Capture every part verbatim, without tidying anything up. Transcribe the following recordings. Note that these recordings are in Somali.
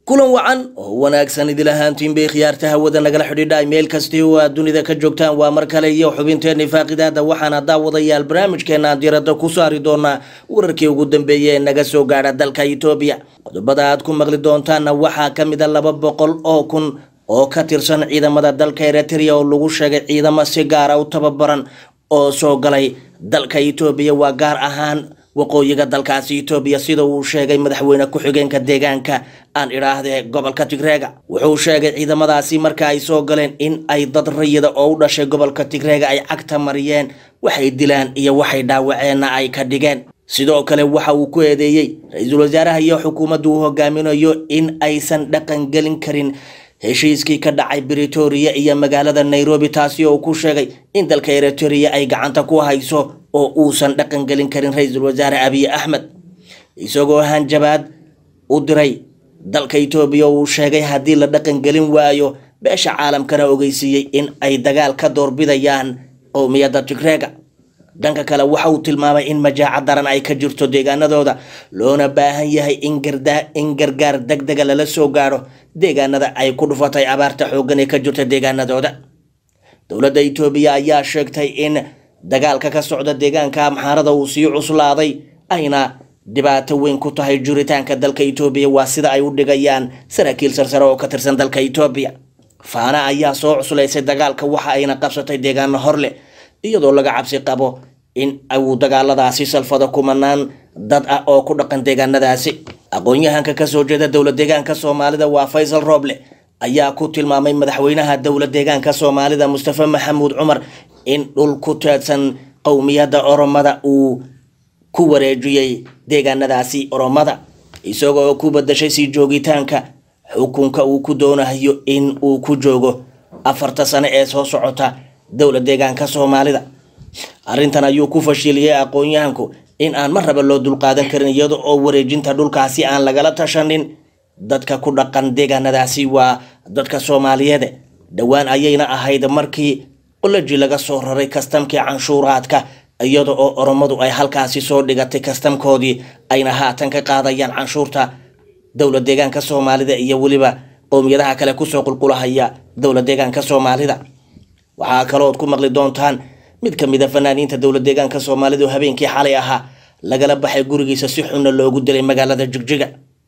kulan wacan oo wanaagsan idil ahaantiin bay khiyaartaha wada nagala xidhiidhay meel kasta oo aad dunida ka joogtaan waa mar kale iyo xubinteena faaqidaada waxaana daawadayaal barnaamijkeena diiradda ku saari doonaa wararkii ugu dambeeyay ee naga soo gaadha dalka Itoobiya qodobada aad ku maqli doontaan waxaa kamid ah laba boqol oo kun oo ka tirsan ciidamada dalka Eritrea oo lagu sheegay ciidamo si gaar ah u tababaran oo soo galay dalka Itoobiya waa gaar ahaan waqooyiga dalkaasi Itoobiya sida uu sheegay madaxweyne ku xigeenka deegaanka aan iraahday gobolka Tigreega wuxuu sheegay ciidamadaasi marka ay soo galeen in ay dad rayida oo u dhashay gobolka Tigreega ay cagta mariyeen waxay dilaan iyo waxay dhaawaceen ay ka dhigeen sidoo kale waxa uu ku eedeeyay ra'iisul wasaaraha iyo xukuumaddu uu hogaaminayo in aysan dhaqan gelin karin heshiiskii ka dhacay Pretoria iyo magaalada Nairobi taasi oo ku sheegay in dalka Eritrea ay gacanta ku hayso oo uusan dhaqan gelin karin ra'iisul wasaare Abiy Ahmed isagoo hanjabaad u diray dalka Itoobiya uu sheegay hadii la dhaqan gelin waayo beesha caalamkana ogeysiyay in ay dagaal ka doorbidayaan qowmiyadda Tigreega dhanka kale waxa uu tilmaamay in majaaca daran ay ka jirto deegaanadooda loona baahan yahay in gardaa in gargaar degdeg ah la soo gaaro deegaanada ay ku dhufatay abaarta xooggan ee ka jirta deegaanadooda dawladda Itoobiya ayaa sheegtay in dagaalka ka socda deegaanka Amxaarada uu sii cuslaaday ayna dhibaato weyn ku tahay jiritaanka dalka Itoobiya waa sida ay u dhigayaan saraakiil sarsare oo ka tirsan dalka Itoobiya faana ayaa soo cuslaysay dagaalka waxa ayna qabsatay deegaano horle iyadoo laga cabsi qabo in ay dagaaladaasi salfada kumanaan dad ah oo ku dhaqan deegaanadaasi aqoon-yahanka ka soo jeeda dawlad deegaanka Soomaalida waa Faisal Roble ayaa ku tilmaamay madaxweynaha dawlad deegaanka Soomaalida Mustafa Maxamuud Cumar in dhul ku taadsan qowmiyadda Oromada uu ku wareejiyay deegaanadaasi Oromada isagoo ku badashay si joogitaanka xukunka uu ku doonayo in uu ku joogo afarta sano ee soo socota dawlad deegaanka Soomaalida arintan ayuu ku fashiliyay aqoon-yahanku in aan marraba loo dul qaadan karin iyada oo wareejinta dhulkaasi aan lagala tashanin dadka ku dhaqan deegaanadaasi waa dadka Soomaaliyeed dhawaan ayayna ahayd markii qolaji laga soo raray kastamkii canshuuraadka iyada oo Oromadu ay halkaasi soo dhigatay kastamkoodii ayna haatan ka qaadayaan canshuurta dawlad deegaanka Soomaalida iyo waliba qowmiyadaha kale ku soo qulqulahaya dawlad deegaanka Soomaalida waxa kale oo ku maqli doontaan mid kamid ah fanaaniinta dawlad deegaanka Soomaalida oo habeenkii xalay ahaa lagala baxay gurigiisa si xun loogu dilay magaalada Jigjiga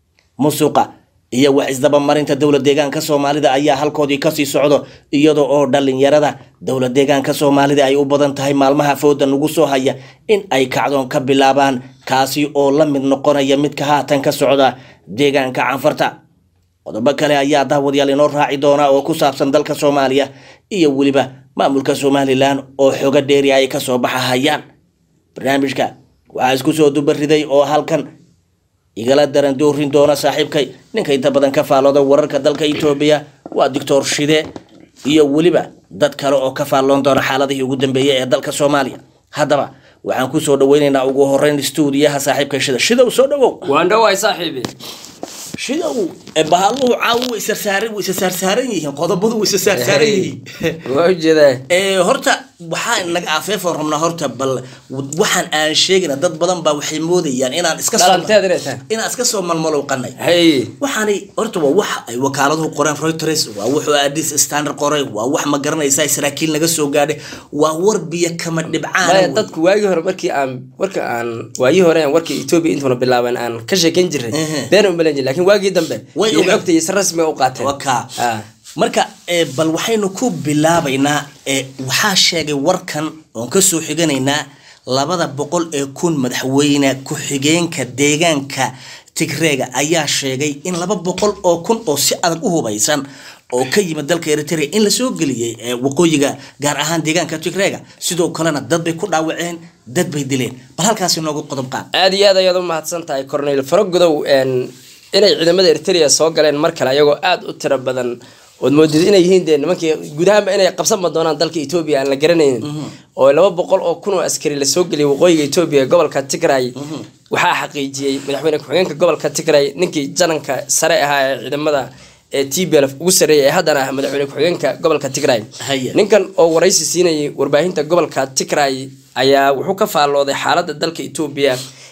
musuqa iyo wax isdaba marinta dawlad deegaanka Soomaalida ayaa halkoodii ka sii socdo iyadoo oo dhalinyarada dawlad deegaanka Soomaalida ay u badan tahay maalmaha fooda ugu soo haya in ay kacdoon ka bilaabaan kaasi oo la mid noqonaya mid ka haatan ka socda deegaanka Canfarta qodobo kale ayaa daawadayaal inoo raaci doona oo ku saabsan dalka Soomaaliya iyo waliba maamulka Somaliland oo xoga dheeri ay ka soo baxayaan barnaamijka waxa isku soo dubariday oo halkan igala daran doorin doona saaxiibkay ninka inta badan ka faalooda wararka dalka Itoobiya waa Doctor Shide iyo waliba dad kale oo ka faaloon doona xaaladihii ugu dambeeyay ee dalka Soomaaliya hadaba waxaan ku soo dhaweynaynaa ugu horeyn stuudiyaha saaxiibkay Shide Shide soo dhawow waan dhawaay saaxiibi Shide bahaluhu caawu isa saaran isa saaran yihiin qodobadu isa saaran yihiin waa jeedaa ee horta waxaan naga afeef rabnaa horta bal waxaan aan sheegina dad badan baa waxay moodayaan inaan iska soo inaan iska soo malmalow qanay hay waxaani horta waa wax ay wakaaladu qoraan Reuters waa wuxuu Addis Standard qoray waa wax ma garanaysaa saraakiil naga soo gaadhay waa warbiya kama dhibcaan dadku waagi hore markii aan warka aan waagi hore aan warkii Itoobiya inta bilaaban aan ka sheekan jiray been u malan laakiin waagi dambe way ogtay is rasmi u qaateen waka marka bal waxaynu ku bilaabaynaa waxa sheegay warkan oo ka soo xiganaynaa labada boqol ee kun madaxweyne ku xigeenka deegaanka Tigreega ayaa sheegay in laba boqol oo kun oo si adag u hubaysan oo ka yimid dalka Eritrea in la soo galiyay waqooyiga gaar ahaan deegaanka Tigreega sidoo kalena dad bay ku dhaawaceen dad bay dileen bal halkaas inoogu qodob qaad aad iyo aad ayaad u mahadsan tahay Cornel Faragodow een inay ciidamada Eritrea soo galeen mar kale ayagoo aad u tiro badan oo moodid inay yihiin de nimankii gudaha inay qabsan doonaan dalka Itoobiya aan la garanaynin oo laba boqol oo kun oo askari la soo galiyay waqooyiga Itoobiya gobolka Tigray waxa xaqiijiyay madaxweyne ku xigeenka gobolka Tigray ninkii jananka sare ahaa ee ciidamada ee T B L F ugu sareeyay ee haddana ah madaxweyne ku xigeenka gobolka Tigray ninkan oo waraysi siinayay warbaahinta gobolka Tigray ayaa wuxuu ka faalooday xaaladda dalka Itoobiya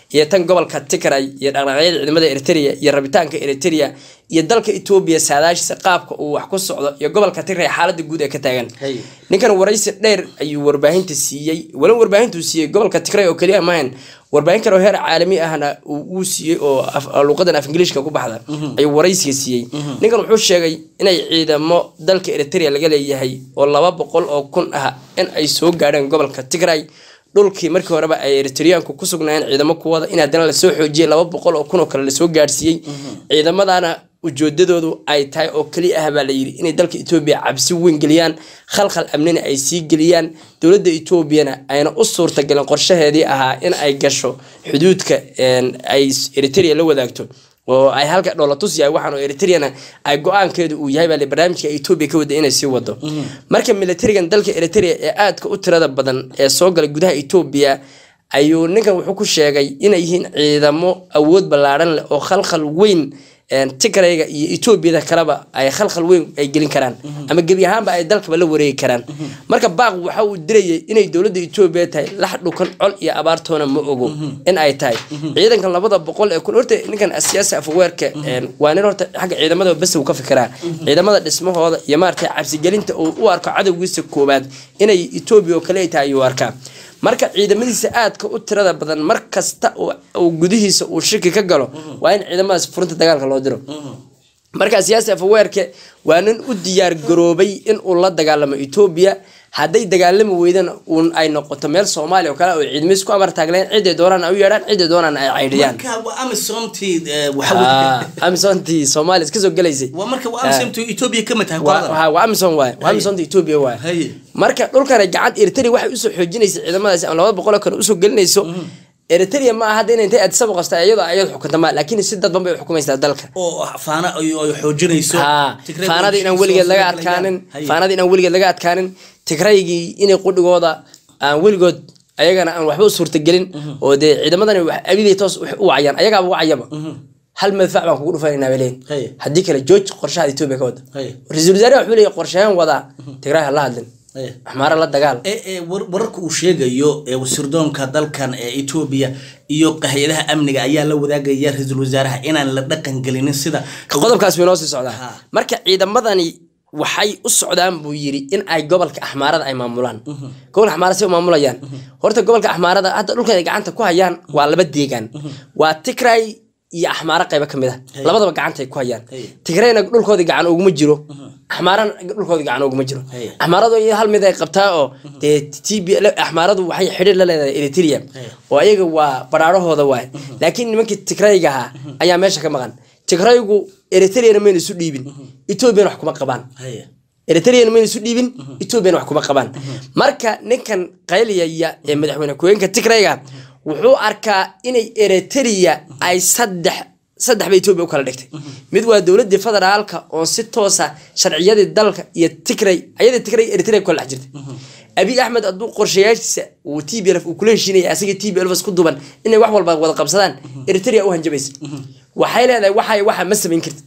iyo tan gobolka Tigray iyo dhaqdhaqaaqyada ciidamada Eritrea iyo rabitaanka Eritrea iyo dalka Ethiopia saadaashiisa qaabka uu wax ku socdo iyo gobolka Tigray xaaladda guud ee ka taagan ninkan waraysi dheer ayuu warbaahinta siiyay wala warbaahintu siiyay gobolka Tigray oo kaliya maahan warbaahin kale oo heer caalami ahna uu siiyay oo luqadan af Ingiriiska ku baxda ayuu waraysiga siiyay ninkan wuxuu sheegay inay ciidamo dalka Eritrea laga leeyahay oo laba boqol oo kun ah in ay soo gaadheen gobolka Tigray dhulkii markii horeba ay Eritreanku ku sugnaayeen ciidamo kuwada in haddana la soo xoojiyay laba boqol oo kun oo kale la soo gaarsiiyay ciidamadana ujeedadoodu ay tahay oo kaliya ah baa la yiri inay dalka Ethiopia cabsi weyn geliyaan khalkhal amnina ay sii geliyaan dawladda Ethiopiana ayna u suurta galan qorshaheedii ahaa in ay gasho xuduudka ay Eritrea la wadaagto oo ay halka dholatus yahay waxaan oo Eritreana ay go'aankeedu uu yahay baa barnaamijka Ethiopia ka wada inay sii wado marka militarigan dalka Eritrea ee aadka u tirada badan ee soo galay gudaha Ethiopia ayuu ninkan wuxuu ku sheegay inay yihiin ciidamo awood ballaaran leh oo khalkhal weyn Tigrayga iyo Ethiopia kalaba ay khalkhal weyn ay gelin karaan ama gabi ahaanba ay dalka la wareegi karaan marka baaq waxa uu dirayay inay dawladda Ethiopia tahay lax dhukan col iyo abaartoona ma ogo in ay tahay ciidankan labada boqol ee kun horta ninkan siyaasi afweerka waa nin horta xagga ciidamada bas uu ka fikiraa ciidamada dhismahooda iyo maartay cabsi gelinta oo u arko cadawgiisa koobaad inay Ethiopia oo kale tahay uu arkaa marka ciidamadiisa aadka u tirada badan markasta oo gudihiisa uu shaki ka galo waa in ciidamadaas furunta dagaalka loo diro marka siyaasi afweerka waa nin u diyaar garoobay in uu la dagaalamo Ethiopia haday dagaalamo weedan uu ay noqoto meel Soomaaliya oo kale oo ciidamada ku amar taagleen cid ay doonaan ay u yeedhaan cid ay doonaan ay caydiyaan marka waa Amisonti waxa Amisonti Soomaaliya iska soo galeysay waa marka waa Amisonti Ethiopia kama tahay waa waa Amison waa waa Amisonti Ethiopia waa marka dhulkan gacan Eritrea waxay u soo xoojinaysaa ciidamadaas ama laba boqol oo kan u soo gelinayso Eritrea ma aha in intay adsab qasta ayada ayad xukunta ma laakiin si dad banbay xukumaysaa dalka oo faana ay xoojinayso faanada inaan waligeed laga adkaanin faanada inaan waligeed laga adkaanin Tigraygi inay qudhigooda aan waligood ayagana aan waxba u suurta gelin oo de ciidamadani wax abiday toos u wacayaan ayaga u wacayaba hal madfac baan kugu dhufaynaa weleen hadii kale George qorshaha Ethiopia ka wada ra'iisul wasaaraha wuxuu leeyahay qorshahan wada Tigray la hadlin axmaara la dagaal ee wararka uu sheegayo ee wasiirdoonka dalkan ee Ethiopia iyo qahayadaha amniga ayaa la wadaagaya ra'iisul wasaaraha inaan la dhaqan gelinin sida qodobkaas weynoo sii socdaa marka ciidamadani waxay u socdaan buu yiri in ay gobolka Axmaarada ay maamulaan gobolka Axmaarada ay maamulayaan horta gobolka Axmaarada hadda dhulka ay gacanta ku hayaan waa laba deegaan waa Tigray iyo Axmaara qayb ka mid ah labadaba gacanta ay ku hayaan Tigrayna dhulkooda gacan ugu jiro Axmaarana dhulkooda gacan ugu jiro Axmaaradu iyo hal mid ay qabtaa oo de T B L Axmaaradu waxay xiriir la leedahay Eritrea oo ayaga waa baraarahooda waay laakiin nimankii Tigrayga ayaa meesha ka maqan Tigraygu Eritrea ma isu dhiibin Ethiopia wax kuma qabaan Eritrea ma isu dhiibin Ethiopia wax kuma qabaan marka ninkan qayliyaya ee madaxweyne ku-xigeenka Tigrayga wuxuu arkaa inay Eritrea ay saddex saddex bay Ethiopia u kala dhigtay mid waa dawladda federaalka oo si toos ah sharciyada dalka iyo Tigray ayada Tigray Eritrea ku la jirtay Abiy Ahmed aduu qorshayaashiisa uu T B L uu kula heshiinay asaga T B L isku duban inay wax walba wada qabsadaan Eritrea u hanjabaysa waxay leedahay waxay waxa ma sameyn kartid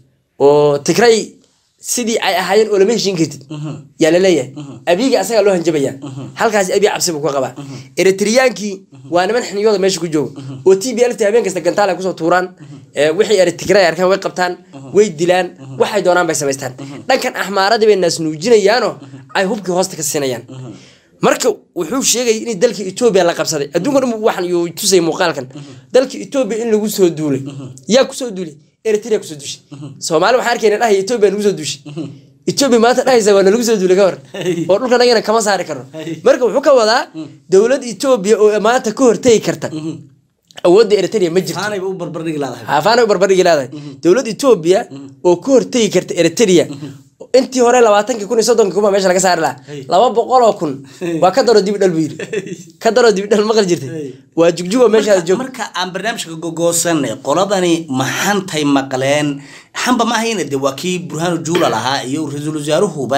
oo Tigray sidii ay ahaayeen oo lama heshiin kartid yaa la leeyahay abiga asaga loo hanjabaya halkaas Abiy cabsi buu ka qabaa Eritreaanki waa niman xiniyooda meesha ku jooga oo T B L habeen kasta gantaal ku soo tuuraan wixii Eritrea arkaan way qabtaan way dilaan waxay doonaan bay sameystaan dhankan Axmaarada bay naas nuujinayaan oo ay hubkii hoosta ka siinayaan marka wuxuu sheegay in dalka Ethiopia la qabsaday adduunka waxan iyo tusay muuqaalkan dalka Ethiopia in lagu soo duulay yaa ku soo duulay Eritrea ku soo duushay Soomaali waxa arkeen dhahay Ethiopia lagu soo duushay Ethiopia maanta dhahaysa waa lagu soo duulay ka hor oo dhulka nagana kama saari karo marka wuxuu ka wadaa dawladda Ethiopia oo maanta ka hortay karta awoodda Eritrea ma jirto faanay u barbardhigi laadahay ha faanay u barbardhigi laadahay dawladda Ethiopia oo ka hortay karta Eritrea intii hore labaatan kun iyo soddon kuma meesha laga saari la laba boqol oo kun waa ka daro dib dhal biir ka daro dib dhal maqal jirtay waa jugjugo meesha joog marka aan barnaamijka gogoosanay qoladani maxantay maqleen xamba ma hayna de waa kii Burhanu Juula lahaa iyo ra'iisul wasaaruhuba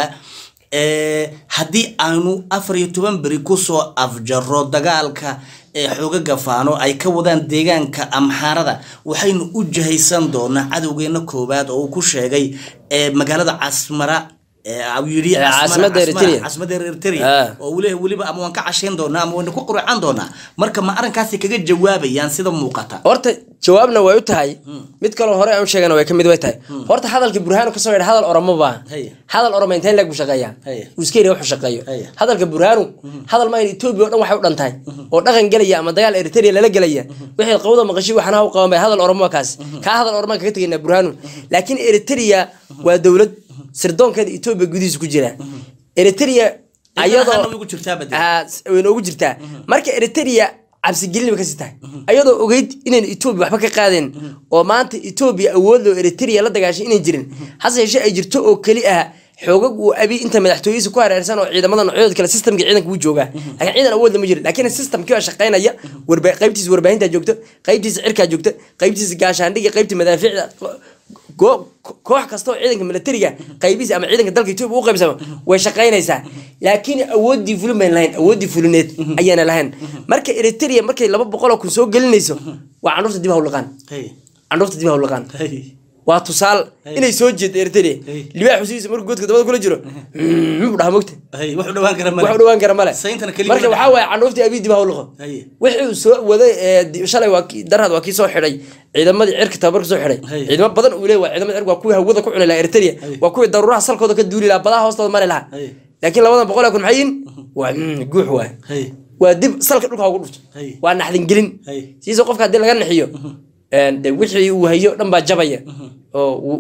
ee hadii aanu afar iyo toban bari ku soo afjaro dagaalka ee xooga gafaano ay ka wadaan deegaanka Amxaarada waxaynu u jahaysan doonaa cadawgeena koobaad oo uu ku sheegay ee magaalada Asmara أو يري عاصمة إريتريا عاصمة إريتريا وله وله أما وانك عشان دونا أما وانك قرأ عن دونا مركب ما أرن كاسي كجد جوابي يعني سيدا موقتا horta jawaabna way u tahay mid kale hore aan sheegana way kamid way tahay horta hadalka burhaan ka soo yeedhay hadal oramo baa hadal oramo inta lag shaqeeyaa uskeeri wax shaqeeyo hadalka burhaan hadal ma in Itoobiya dhan waxay u dhantahay oo dhaqan galaya ama dagaal Eritrea lala galaya wixii qowda maqashi waxana u qaban bay hadal oramo kaas ka hadal oramo ka tagayna burhaan laakiin Eritrea waa dawlad sirdoonkeeda Itoobiya gudihiisa ku jira Eritrea ayadoo ugu jirtaa badal ah ugu jirtaa marka Eritrea absi gelin ka sitaay ayadoo ogeyd inay Itoobiya waxba ka qaadeen oo maanta Itoobiya awood loo Eritrea la dagaashay inay jirin hase yeeshee ay jirto oo kali ah xoogag uu abi inta madaxtooyihiisa ku hareersan oo ciidamada noocyada kala systemka ciidanka uu jooga laakiin ciidan awood lama jirin laakiin systemkii waa shaqeynaya warba qaybtiisa warbaahinta joogto qaybtiisa cirka joogto qaybtiisa gaashaandhiga qaybta madaafiicda koox kasta oo ciidanka militariga qaybiisa ama ciidanka dalka Itoobiya uu qaybsamo way shaqeynaysaa laakiin awoodii fulimaan lahayn awoodii fulineed ayana lahayn marka Eritrea markay laba boqol oo kun soo gelinayso waa canuurta dib hawlqaan canuurta dib hawlqaan waa tusaal inay soo jeed Eritrea libaax xusiisa markuu godka dabada kula jiro muxuu dhaha mogta wax u dhawaan kara male wax u dhawaan kara male marka waxa way canuurta abi dib hawlqo wixii soo waday shalay waa darad waa kii soo xiray ciidamadii cirka tabarka soo xiray ciidamo badan uu leeyahay ciidamada cirka waa kuwa hawada ku cunay la Eritrea waa kuwa daruuraha salkooda ka duuli la badaha hoostooda mari laha laakiin labada boqol kun maxayn waa guux waa waa dib salka dhulka ugu dhufto waa naxdin gelin sidoo qofka hadii laga naxiyo ee wixii uu hayo dhan baa jabaya oo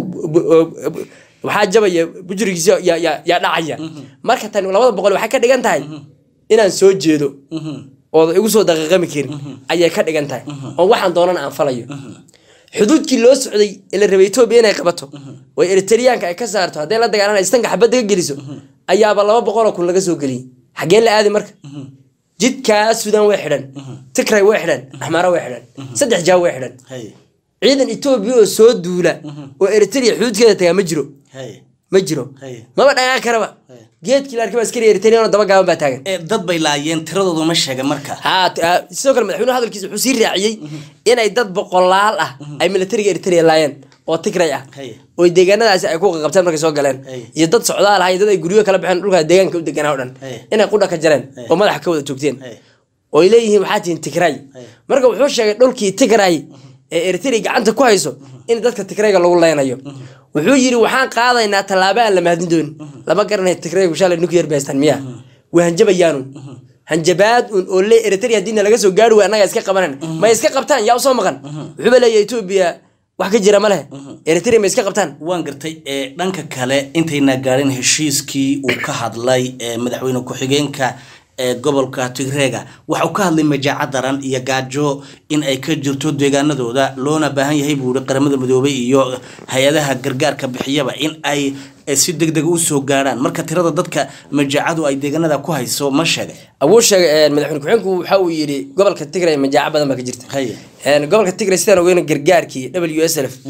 waxa jabaya bujurigiisa ya ya ya dhacaya marka tan labada boqol waxa ka dhigan tahay inaan soo jeedo oo igu soo daqiiqami karin ayay ka dhigan tahay oo waxaan doonana aan falayo xuduudkii loo socday ila rabay Itoobiya inay qabato way Eritreanka ay ka saarto haday la dagaalanay istanka xabad ka geliso ayaaba laba boqol kun laga soo galiyay xageen la aadi marka jidka Suudaan way xidhan Tigray way xidhan Ahmara way xidhan saddex jaa way xidhan ciidan Itoobiya oo soo duula oo Eritrea xuduudkeeda taga ma jiro ma jiro maba dhagaan karaba geedkii la arkay askari Eritrea oo daba gaaban baa taagan ee dad bay laayeen tiradoodu ma sheega marka ha sidoo kale madaxweynuhu hadalkiisa wuxuu sii raaciyay inay dad boqolaal ah ay militariga Eritrea laayeen oo Tigray ah oo deegaanadaas ay ku qabtaan markay soo galeen iyo dad socdaal ah dad ay guriyo kala baxeen dhulka deegaanka u deganaa oo dhan inay qudha ka jareen oo madax ka wada joogteen oo ileeyihiin waxa tiin Tigray marka wuxuu sheegay dhulkii Tigray ee Eritrea gacanta ku hayso in dadka Tigrayga lagu leenayo wuxuu yiri waxaan qaadaynaa talaabo aan la mahdin doon lama garanay Tigrayga shalay nuclear baystan miya waan jabayaan hanjabaad oo le Eritrea diina laga soo gaadho anaga iska qabanaan ma iska qabtaan yaa soo maqan wuxuu leeyahay Itoobiya wax ka jira ma leh Eritrea ma iska qabtaan waan gartay ee dhanka kale intayna gaarin heshiiskii uu ka hadlay madaxweyne ku xigeenka ee gobolka Tigreega waxa uu ka hadlay majaaca daran iyo gaajo in ay ka jirto deegaanadooda loona baahan yahay buuri qaramada midoobay iyo hay'adaha gargaarka bixiyaba in ay si degdeg u soo gaaraan marka tirada dadka majaacadu ay deegaanada ku hayso ma sheegay abuu sheegay madaxweyne ku-xigeenku waxa uu yiri gobolka Tigray majaaca badan ba ka jirta een gobolka Tigray sidaan ogeyn gargaarkii W S L F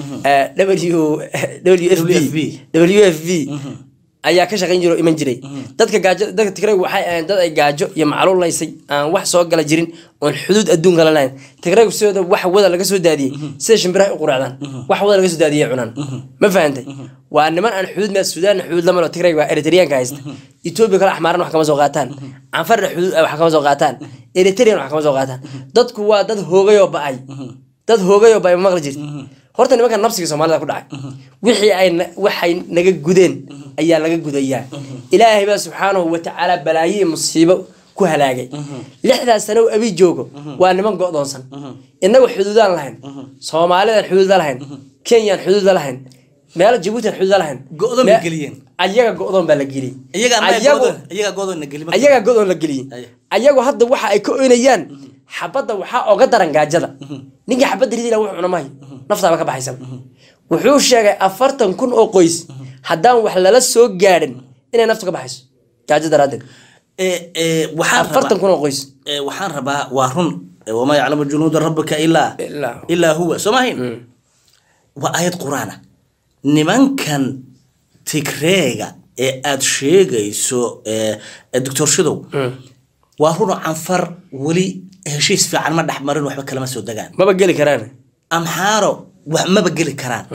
W F B W F B ayaa ka shaqeyn jiro iman jiray dadka gaajo dadka Tigray waxay aan dad ay gaajo iyo macluul laysay aan wax soo gala jirin oo xuduud adduunka la lahayn Tigray sidoo wax wada laga soo daadiyay sida shimbiraha u quraacdaan wax wada laga soo daadiyay cunaan ma fahantay waa niman aan xuduud ma Suudaan xuduud lama loo Tigray waa Eritreanka haysta Itoobiya kala axmaaran wax kama soo qaataan anfar xuduud wax kama soo qaataan Eritrean wax kama soo qaataan dadku waa dad hoogay oo ba'ay dad hoogay oo ba'ay maqli jirtay horta nimanka nafsiga Soomaalida ku dhacay wixii ay waxay naga gudeen ayaa laga gudayaa Ilaahay baa subhanahu wa ta'ala balaayi musiibo ku halaagay lixdaas sano abi joogo waa niman go'doonsan inagu xuduudaan lahayn Soomaalida xuduud lahayn Kenya xuduud lahayn meel Djibouti xuduud lahayn go'doon la geliyeen ayaga go'doon baa la geliyay ayaga ayaga go'doon la geliyay ayaga go'doon la geliyay ayagu hadda waxa ay ka oynayaan xabada waxa oga daran gaajada ninka xabada ridila wuxuu cunamay naftaaba ka baxaysan wuxuu sheegay afartan kun oo qoys haddaan wax lala soo gaarin inay nafta ka baxayso gaajo daraadeed ee ee waxaan afartan kun oo qoys ee waxaan rabaa waa run wama ya'lamu junuud rabbika illa illa huwa soomahin wa ayad quraana nimankan Tigreega ee aad sheegayso ee doctor Shidow waa run anfar wali heshiis fiican ma dhaxmarin waxba kala ma soo dagaan maba gali karaan amxaaro wax ma bageli karaan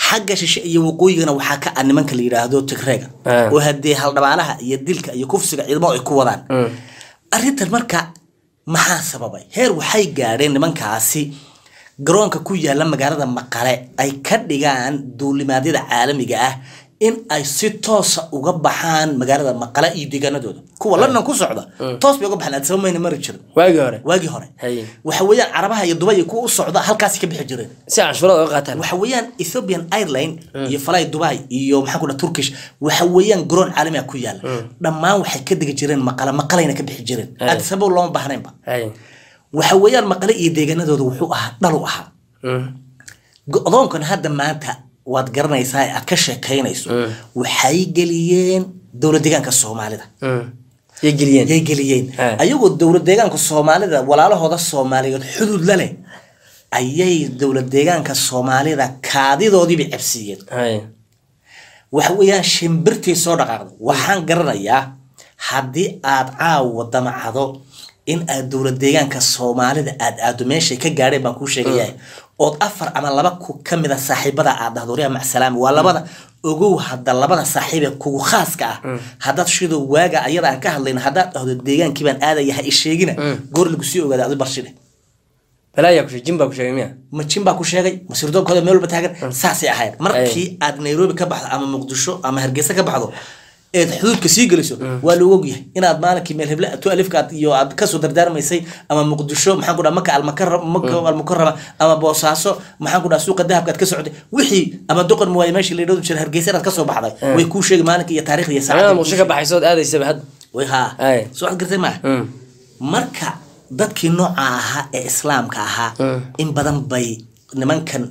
xagga shishe iyo waqooyigana waxaa ka ah nimanka la yiraahdo Tigreega oo hadii hal dhabaalaha iyo dilka iyo kufsiga ciidamada ay ku wadaan arrintan marka maxaa sababay heer waxay gaadheen nimankaasi garoonka ku yaala magaalada Maqale ay ka dhigaan duulimaadyada caalamiga ah in ay si toos ah uga baxaan magaalada Maqale iyo deegaanadooda kuwa London ku socda toos bay uga baxaan sameeyna mari jirin waagi hore waagi hore waxa weeyaan Carabaha iyo Dubai ku socda halkaas ka bixi jireen si cashuurada uga qaataan waxa weeyaan Ethiopian Airline iyo Fly Dubai iyo maxaa ku dhah Turkish waxa weeyaan garoon caalami ah ku yaala dhammaan waxay ka digi jireen Maqale Maqaleena ka bixi jireen aad sabab loo baahneenba waxa weeyaan Maqale iyo deegaanadooda wuxuu ahaa dhalu ahaa go'doonkan hadda maanta waad garanaysaa aad ka sheekaynayso waxay galiyeen dawlad deegaanka Soomaalida ay galiyeen ay galiyeen ayagoo dawlad deegaanka Soomaalida walaalahooda Soomaaliyeed xuduud la leh ayay dawlad deegaanka Soomaalida kaadidoodii bi cabsiyeen hay waxa weeyaan shimbirtii soo dhaqaaqday waxaan garanayaa hadii aad caawa damacado in aad dawlad deegaanka Soomaalida aad aad meesha ka gaadhay baan ku sheegayaa oo afar ama laba ku kamida saaxiibada aad dhahdooriya ma salaam waa labada ogow hada labada saaxiibe kugu khaaska ah hadaad shido waaga ayada aan ka hadlayna hadaad dhahdo deegaankii baan aadayahay isheegina goor lagu sii ogaado aad barshide balaya ku jimba ku sheegay miya ma jimba ku sheegay ma sirdoonkooda meel walba taagan saasi ahayd markii aad Nairobi ka baxdo ama Muqdisho ama Hargeysa ka baxdo ee xuduudka sii galiso waa loo ogyahay inaad maalinkii meel hebla to alifka iyo aad ka soo dardaarmaysay ama Muqdisho maxaan ku dhahay Makka al-Mukarram Makka al-Mukarrama ama Boosaaso maxaan ku dhahay suuqa dahabka aad ka socday wixii ama doqon mooy meeshii la yiraahdo jiray Hargeysa aad ka soo baxday way ku sheegay maalinkii iyo taariikhda iyo saacada muqdisho ka baxayso aadaysa had way ha soo gartay ma marka dadkii nooca ahaa ee islaamka ahaa in badan bay nimankan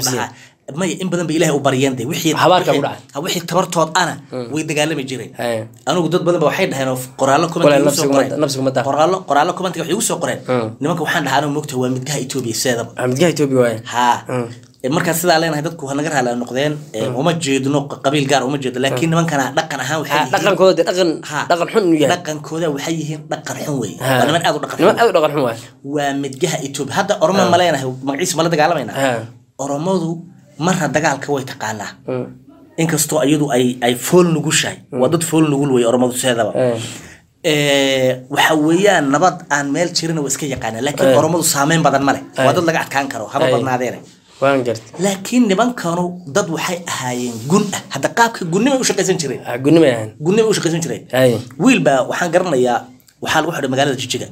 ما إن بدن بإله وبريان ده وحيد وحيد تبرتوض أنا ويدقالي مجرين أنا قدرت بدن بوحيد هنا في قرالة كمان نفسكم متى قرالة قرالة كمان تيجي يوسف قرين نمك وحنا هنا مكتوب متجه إثيوبيا سادة متجه إثيوبيا وين ها المركز سيدا علينا هدتكو هنقرها على النقدين ومجد نق قبيل جار ومجد لكن من كان دقن ها وحي دقن كودا دقن دقن حن وياه دقن كودا وحيهم دقن حنوي أنا من أدو دقن من أدو دقن حنوي ومتجه إثيوبيا هذا أرمان ملاينا مقيس ملا دقالمينا أرمادو مرة دجال كوي تقالا إنك استوى أيدو أي أي فول نقوشاي وضد فول نقول ويا أرمض سهذا وحويا نبض عن ميل تشيرنا وإسكي يقانا لكن أرمض سامين بدل ماله وضد لقعد كان كرو هذا بدنا ديره لكن نبان كانوا ضد وحي هاين جن هذا قابك جن ما وش قيسين شري جن ما يعني جن ما وش قيسين شري ويل با وحان قرنا يا وحال واحد مقالة جيجا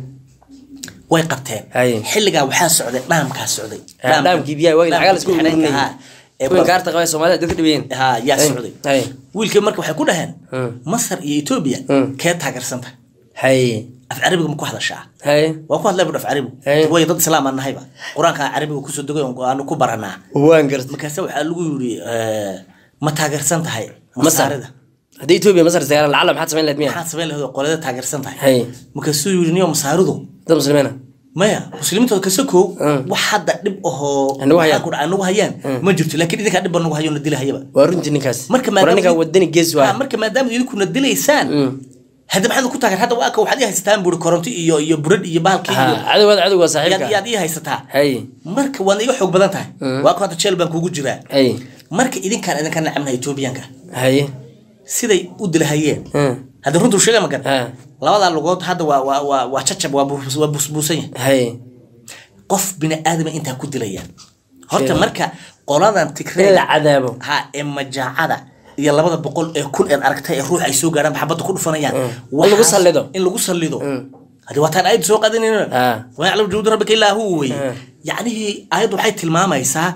way qabteen xilliga waxa socday dhaamka socday dhaamki biya way lagal isku xirnaa ee gaarta qabay Soomaaliya dadka dhibeen ha yaa socday wiilkii marka waxay ku dhaheen Masar iyo Ethiopia ka taageersanta hay af Arabiga ma ku hadashaa hay waa ku hadlay af Arabiga way dad islaam aan nahayba quraanka Arabiga ku soo dogay aan ku baranaa waan gartay markaas waxa lagu yiri ma taageersantahay Masarida hadii Ethiopia Masar sagaal العالم حد سمين لدمية حد سمين له قلادة تاجرسنتها هاي مكسو يورينيو مساردو ده مسلمين ما يا مسلمين تكسكو وحد دبه أنو هيان أنو هيان ما جبت لكن إذا كان دبه أنو هيان نديله هيبة ورنت النكاس مركب ما ورنك ودني جزوة مركب ما دام يدكون نديله إنسان هذا بحد كنت هذا وأكو واحد يهستان بور كورنتي يو يبرد يبال كي عدو عدو صاحبك يا يا هيستها هاي مركب وانا يحوق بدنتها وأكو هذا تشيل بنك وجود جرا هاي مركب إذا كان إذا كان عملنا إثيوبيانك هاي siday u dilahayeen hada runtu sheegay ma garan labada lugood hada waa waa waa chachab waa waa busbuusan hay qof bini aadam inta ku dilayaan horta marka qoladan Tigreega cadaabo ha ee majaacada iyo labada boqol ee kun ee aragtay ruux ay soo gaaraan xabada ku dhufanayaan in lagu salido in lagu salido hadi wataan ay soo qadanayeen waa yaclam juud rabbika ilaahu way yaani ayadu waxay tilmaamaysaa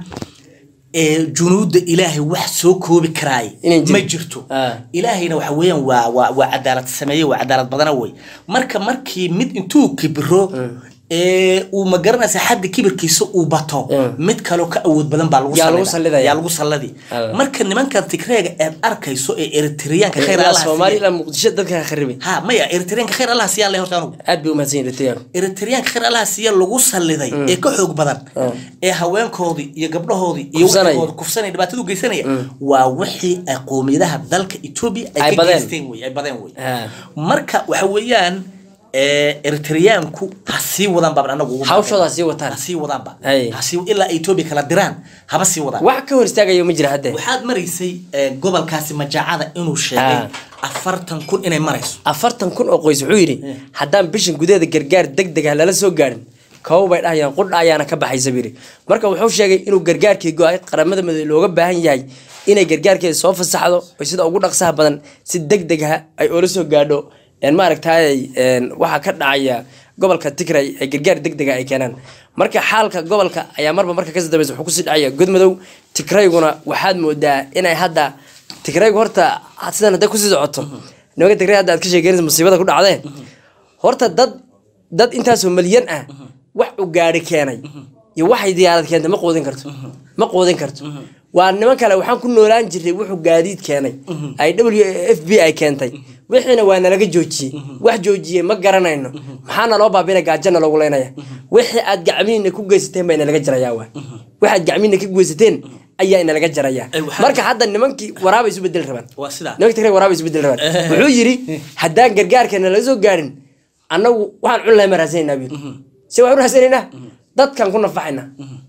جنود إلهي واحد سو كوبي كراي ما جرتو آه. إلهينا وحويا و و وعدالة السماية وعدالة بدنوي مركا مركي مد انتو كبرو إيه ومقرنا سحد كبر كيسو وبطو مد كالو كأود بدن بالغو صلدي يالغو صلدي مركا نمان كان تكريغ أركيسو إريتريان كخير الله سومالي لما تشدد كخربي ها ما يا إريتريان كخير الله سيال الله هرتانو أدبي ومازين إريتريان إريتريان كخير الله سيال لغو صلدي إيه كحوق بدن إيه هوان كودي يقبله هودي يوقف كفساني دباتو جيساني ووحي قومي ذهب ذلك إثيوبيا أي بدن وي أي بدن وي مركا وحويان Eritreanku ha sii wadaan baa anagu hawshooda sii wataan ha sii wadaan ba ha sii ilaa Ethiopia kala diraan haba sii wadaan wax ka hor istaagayo ma jira hadda waxaad mareysay gobolkaasi majaacada inuu sheegay afartan kun inay marayso afartan kun oo qoys wuxuu yiri hadaan bishan gudaheeda gargaar degdeg ah lala soo gaarin koow bay dhahayaan qudh ayaana ka baxaysa biri marka wuxuu sheegay inuu gargaarkii go'ay qaramada midoobay looga baahan yahay inay gargaarkeeda soo fasaxdo oo sida ugu dhaqsaha badan si degdeg ah ay oo la soo gaadho een ma aragtay een waxa ka dhacaya gobolka Tigray ay gargaar degdeg ah ay keenaan marka xaalka gobolka ayaa marba marka ka dambeeyay wuxuu ku sii dhacaya gudmadow Tigrayguna waxaad moodaa inay hadda Tigraygu horta sidan hadda ku sii socoto nimanka Tigray hadda aad ka sheegaynayso musiibada ku dhacday horta dad dad intaas oo milyan ah wax u gaari keenay iyo waxay diyaarad keentay ma qoodin karto ma qoodin karto waa niman kale waxaan ku noolaan jiray wuxuu gaadiid keenay ay W F B ay keentay wixina waa nalaga joojiyay wax joojiyay ma garanayno maxaana loo baabina gaajana loogu leenaya wixii aad gacmiina ku geysateen bay nalaga jarayaa waa waxa gacmiina ka geysateen ayaa nalaga jarayaa marka hadda nimankii waraabay isu bedel rabaan waa sida nimankii Tigray waraabay isu bedel rabaan wuxuu yiri hadaan gargaarkeena la soo gaarin anagu waxaan cunlay maraasayna biir si waxaan raasanayna dadkan ku nafaxayna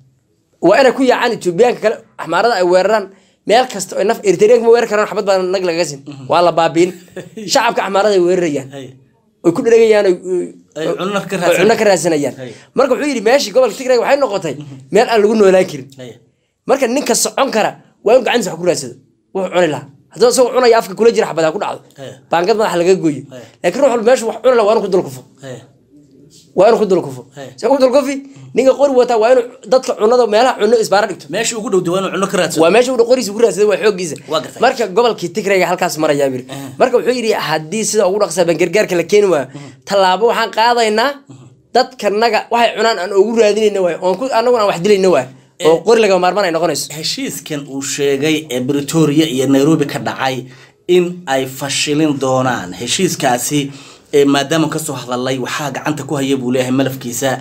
وأنا كوي عن إثيوبيان كلا أحمرنا أي وران مال كست نف إرتريك مو وركران حبض بان نقل جسم والله بابين شعب كأحمرنا يوريان وكل رجيان عنا كراسنا عنا كراسنا يان مركب حيري ماشي قبل تكره وحين نقطة مال قال لقونه لكن مركب نك الصعون كرا وين قاعد نزح كل هذا وعنا لا هذا سو عنا يافك كل جرح حبض كل عض بانقد ما حلقة جوي لكن روح الماشي وعنا لا وأنا كنت الكفو وأنا خد الكفو سأخد الكفي نيجي قول وتا وأنا ضدك عنده ماله عنده إسبارك ماشي وجود ودوان عنده كرات وماشي وده قريس وقريس ده وحوق جيزة مركب قبل كي تكره حلقة مرة جابر مركب حيري حديث أو رقصة بنجرجر كلا كينوا طلابو حن قاضينا ضدك النجا واحد عنان أنا أقول هذين النواه وأنكود أنا وأنا واحد لي النواه وقول لك مرمان أنا قنص هشيس كان وشيء بريتوريا يا نيروبي كدعاي إن أي فشلين دونان هشيس كاسي maadaama ka soo hadalay waxa gacanta ku hayay buu leeyahay malafkiisa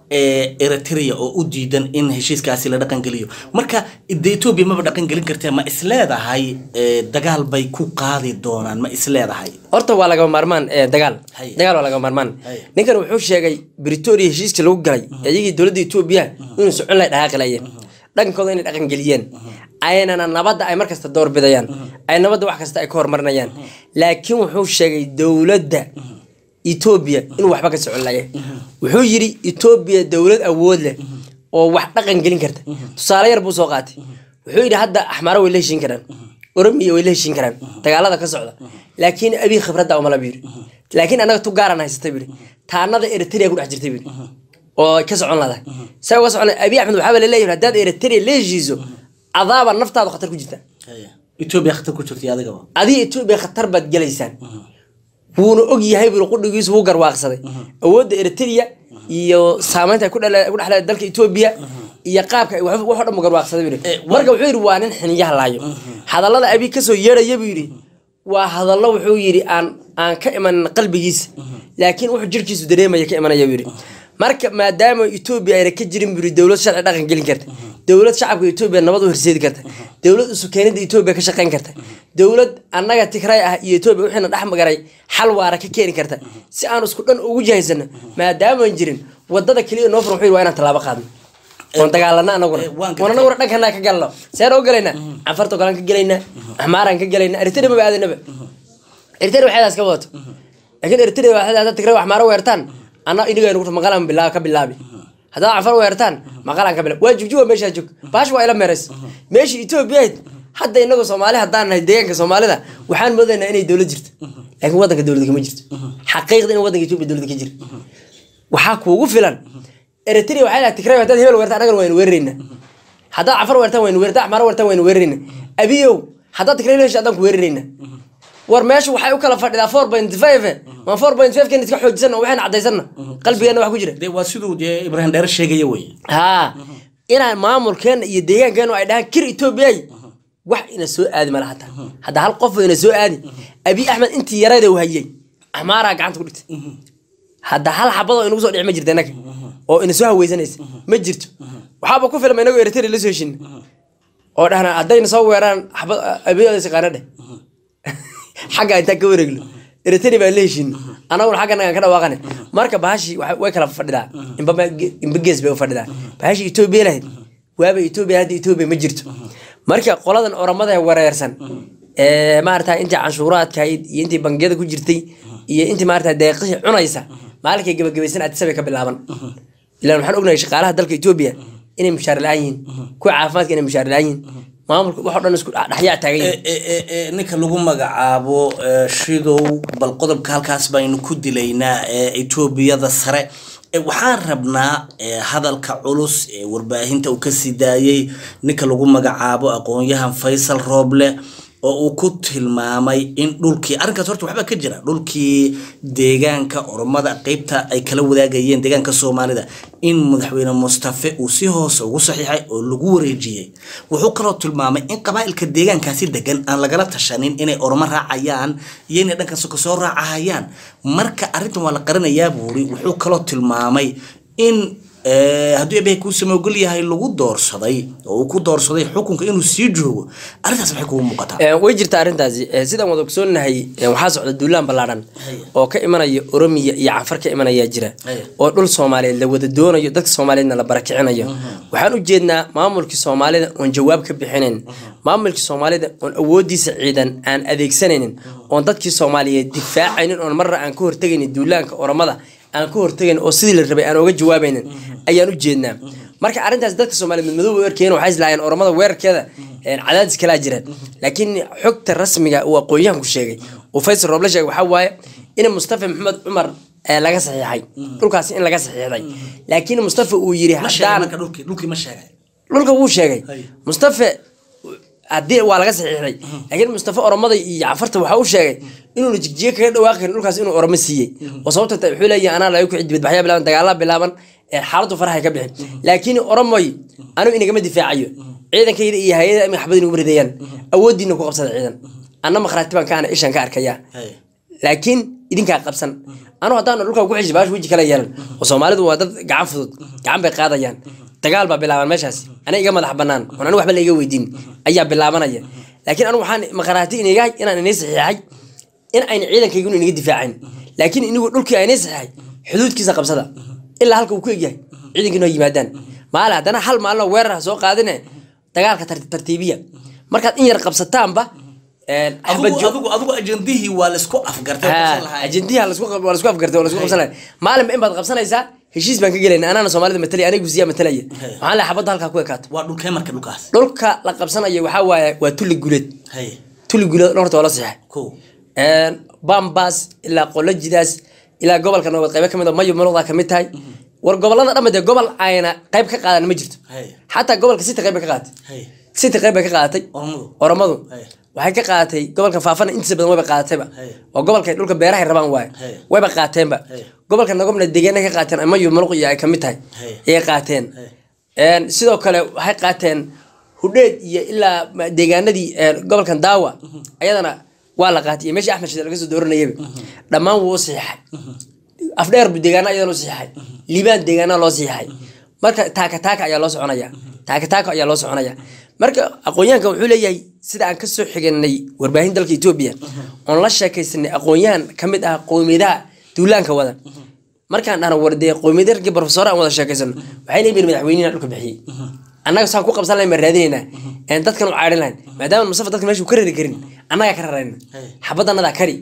ee Eritrea oo u diidan in heshiiskaasi la dhaqan geliyo marka Ethiopia ma dhaqan gelin kartaa ma isleedahay dagaal bay ku qaadi doonaan ma isleedahay horta waa laga marmaan ee dagaal dagaal waa laga marmaan ninkan wuxuu sheegay Pretoria heshiiska lagu galay ayagii dawladda Ethiopia inuu socon la dhaqaaqlayeen dhankooda inay dhaqan geliyeen ayna nabadda ay markasta door bidayaan ay nabadda wax kasta ay ka hormarnayaan laakiin wuxuu sheegay dawladda Ethiopia inuu waxba ka socon laayay wuxuu yiri Ethiopia dawlad awood leh oo wax dhaqan gelin karta tusaale yar buu soo qaatay wuxuu yiri hadda Axmar way leeshin karaan Oromiya way leeshin karaan dagaalada ka socda laakiin abi khibradda uma la biir laakiin anaga tu gaaran haysatay biir taanada Eritrea ku dhex jirtay biir oo ka socon lahayd say uga socon abi Axmed waxa la leeyahay hadda Eritrea leejiso cadaaba naftaadu khatar ku jirta Ethiopia khatar ku jirtay adiga adi Ethiopia khatar bad galaysaan wuuna og yahay buu qudhigiisu uu garwaaqsaday awoodda Eritrea iyo saamaynta ku dhalay ku dhaxlay dalka Ethiopia iyo qaabka ay wax wax dhan garwaaqsaday marka wuxuu yiri waa nin xiniyaha laayo hadallada abi ka soo yeeray buu yiri waa hadallo wuxuu yiri aan aan ka iman qalbigiisa laakiin wuxuu jirkiisu dareemaya ka imanaya yiri marka maadaama Ethiopia ay ka jirin buri dawlad sharci dhaqan gelin karta dawlad shacabka Ethiopia nabad u horseedi karta dawlad isu keenida Ethiopia ka shaqeyn karta dawlad annaga Tigray ah iyo Ethiopia wixina dhax magaray xal waara ka keenin karta si aan isku dhan ugu jahaysana maadaama aan jirin wadada kaliya noo furo wuxuu waa inaan talaabo qaadno oo dagaalana anaguna wana anaguna dhankana ka galno seer oo galayna afarto galan ka galayna Axmaaran ka galayna Eritrea ma baadanaba Eritrea waxay iska wadato laakiin Eritrea waxay hadda Tigray wax maaro weertaan أنا إني جاي نقول مقالة بالله كبلابي هذا عفوا ويرتان مقالة كبلا واجب جوا ماشي أشوك باش وإلى مرس ماشي يتوب بيت حتى إنه Soomaali هذا أنا هديان كSoomaali ده وحان بدنا إن إني دولة جرت لكن وضعك الدولة كم جرت حقيقة إنه وضعك يتوب الدولة كجرت وحاك وقفلان إرتري وحالة تكرار هذا هي الورثة أنا وين ورينا هذا عفوا ورثة وين ورثة أحمر ورثة وين ورينا أبيو هذا تكرار ليش أدم ورينا ورماش وحيو كلا فرد إلى أربعة فاصلة خمسة ما أربعة فاصلة خمسة كان يتكحوا جزنا وإحنا عديسنا قلبي أنا واحد جري ده واسيدو ده إبراهيم دار الشيء جوي ها إنا ما أمر كان يديان كانوا عندها كير إثيوبيا واحد إن السوق آدم على حتى هذا هالقف إن السوق آدم أبي أحمد أنت يا راد وهيي أحمارك عنك قلت هذا هال حبضه إنه وصل يعمل جردناك أو إن السوق هو يزنيس ما جرت وحاب أكون لما ينقل يرتري لسويشين أو إحنا عدينا نصوران حبض أبي هذا سكانه حاجة أنت كورجله eritrea baa leeshin anaguna xaggana ka dhawaaqane marka bahashi way kala fadhidaa inba inba gees bay u fadhidaa bahashi Ethiopia lahayd waaba Ethiopia hadda Ethiopia ma jirto marka qoladan oramada wareersan ee maarta inta canshuuraadka iyo intii bangiyada ku jirtay iyo intii maarta deeqii cunaysa maalikay gabagabaysan aad sabay ka bilaaban ilaa waxaan ognahay shaqaalaha dalka Ethiopia inay mushaar la'aan ku caafimaadka inay mushaar la'aan maamulku waxa dhan isku dhaxyaa taagay ee ninka lagu magacaabo shidow bal qodobka halkaas baynu ku dilaynaa Ethiopiyada sare waxaan rabnaa hadalka culus ee warbaahinta uu ka sidaayay ninka lagu magacaabo aqoon-yahan Faisal Roble oo uu ku tilmaamay in dhulkii arrinkaas horta waxba ka jira dhulkii deegaanka oromada qaybta ay kala wadaagayeen deegaanka Soomaalida in madaxweyne Mustafa uu si hoos ugu saxiixay oo lagu wareejiyay wuxuu kaloo tilmaamay in qabaa'ilka deegaankaasi degan aan lagala tashanin inay oromo raacayaan iyo inay dhankaas ka soo raacayaan marka arrintan waa la qarinayaa buuri wuxuu kaloo tilmaamay in ee hadii ay ku sameeyay yahay lagu doorsaday oo ku doorsaday xukunka inuu sii joogo arintaas waxay ku muuqataa ee way jirta arintaasi sidaan wada ogsoonahay waxa socda duulaan balaaran oo ka imanaya Oromiya iyo Afar ka imanaya jira oo dhul Soomaaliyeed la wada doonayo dadka Soomaaliyeedna la barakicinayo waxaan u jeednaa maamulka Soomaalida oo jawaab ka bixineen maamulka Soomaalida oo awoodiisa ciidan aan adeegsanaynin oo dadkii Soomaaliyeed difaacaynin oo mar aan ka hortagin duulaanka Oromada aan ku hortagin oo sidii la rabay aan uga jawaabaynin ayaan u jeednaa marka arintaas dadka Soomaaliyeed madow weerkeen waxay islaayeen Oromada weerarkeeda ee cadaadis kala jira laakiin xogta rasmiga oo aqoonyahan ku sheegay oo Faisal Roble sheegay waxa waaye in Mustafa Maxamed Umar laga saxiixay dhulkaas in laga saxiixay laakiin Mustafa uu yiri hadaan dhulkii dhulkii ma sheegay dhulka uu sheegay Mustafa adii waa laga saxiixay laakiin Mustafa Oromada iyo Afarta waxa uu sheegay inuu jigjiga kaga dhawaaqay dhulkaas inuu Oromo siiyay oo sababta wuxuu leeyahay ana la ku xidbid baxya bilaan dagaal bilaaban ee xaaladu farahay ka bixin laakiin Oromoy anu inaga ma difaacayo ciidankayda iyo hay'adaha ama xabadina u baridayaan awoodina ku qabsada ciidan anna maqraatiban kaana ishan ka arkaya laakiin idinka qabsan anu hadaan dhulka ku xishbaash wiji kala yeelan oo Soomaalidu waa dad gacan fudud gacan bay qaadayaan dagaal ba bilaaban meeshaas ana iga madax banaan oo anu waxba la iga weydiin ayaa bilaabanaya laakiin anu waxaan maqraati inaga inaan inay saxiixay in ay ciidankaygu inaga difaacin laakiin inagu dhulkii ay saxiixay xuduudkiisa qabsada ilaa halka uu ku egyahay ciidankina yimaadaan maala hadana hal maalin weerar soo qaadine dagaalka tartiibiya markaad in yar qabsataanba ee adigu adigu ajendihi waa la isku afgartay ajendihi la isku waa la isku afgartay waa la isku qabsanay maalin in baad qabsanaysaa heshiis baan ka galeynaa anana Soomaalida matalay anigu siya matalaya waxaan la xabad halka ku ekaato waa dhulkee marka dhulkaas dhulka la qabsanayo waxa waaye waa tuli guleed hay tuli guleed horta wala saxay ko een Bambas ila qolajidaas ila gobolka nabad qayb kamid ah mayo malada kamid tahay war gobolada dhammaad gobol ayna qayb ka qaadan ma jirto hatta gobolka sita qayb ka qaadatay sita qayb ka qaadatay Oromadu waxay ka qaadatay gobolka Faafana inta badan way qaadatayba oo gobolka dhulka beeraha rabaan waay way ba qaateenba gobolka nagomna deegaanka ka qaateen ama mayo malqo ay kamid tahay ay qaateen een sidoo kale waxay qaateen hudheed iyo ilaa deegaanadii gobolkan Daawa ayadana waa la qaatay meesha Axmed Shidal laga soo dooranayay dhamaan wuu saxiixay afdheer deegaana ayaa loo saxiixay Liibaan deegaana loo saxiixay marka taaka taaka ayaa loo soconaya taaka taaka ayaa loo soconaya marka aqoonyahanka wuxuu leeyahay sida aan ka soo xiganay warbaahin dalka Itoobiya oo la sheekaysanay aqoonyahan kamid ah qoomiyadaha duulaanka wada markaan dhana warday qoomiyadda professor aan wada sheekaysano waxay leeyihiin madaxweynaha dhulka bixiyay annaga saan ku qabsan lahayn raadinayna in dadkan u caarin lahayn maadaama Mustafa dadka meesha ka reeri karin annaga ka rarayna xabadanada kari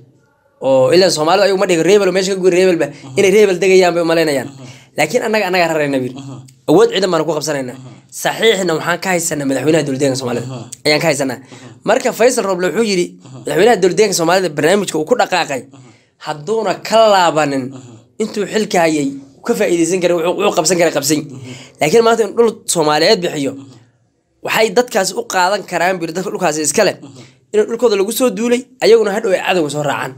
oo ilaa Soomaalidu ay uma dhigo reebel meesha ka guur reebelba inay reebel dagayaan bay u maleynayaan laakiin annaga annaga rarayna bir awood ciidan baan ku qabsanayna saxiixna waxaan ka haysanaa madaxweynaha dowladda Soomaalida ayaan ka haysanaa marka Faisal Roble wuxuu yiri madaxweynaha dowladda Soomaalida barnaamijka uu ku dhaqaaqay haduuna ka laabanin intuu xilka hayay ka faa'iideysan karo wuxuu qabsan karo qabsan laakiin maanta dhul Soomaaliyeed bixiyo waxay dadkaas u qaadan karaan bir dadka dhulkaas iska leh in dhulkooda lagu soo duulay ayaguna hadhow ay cadow soo raacaan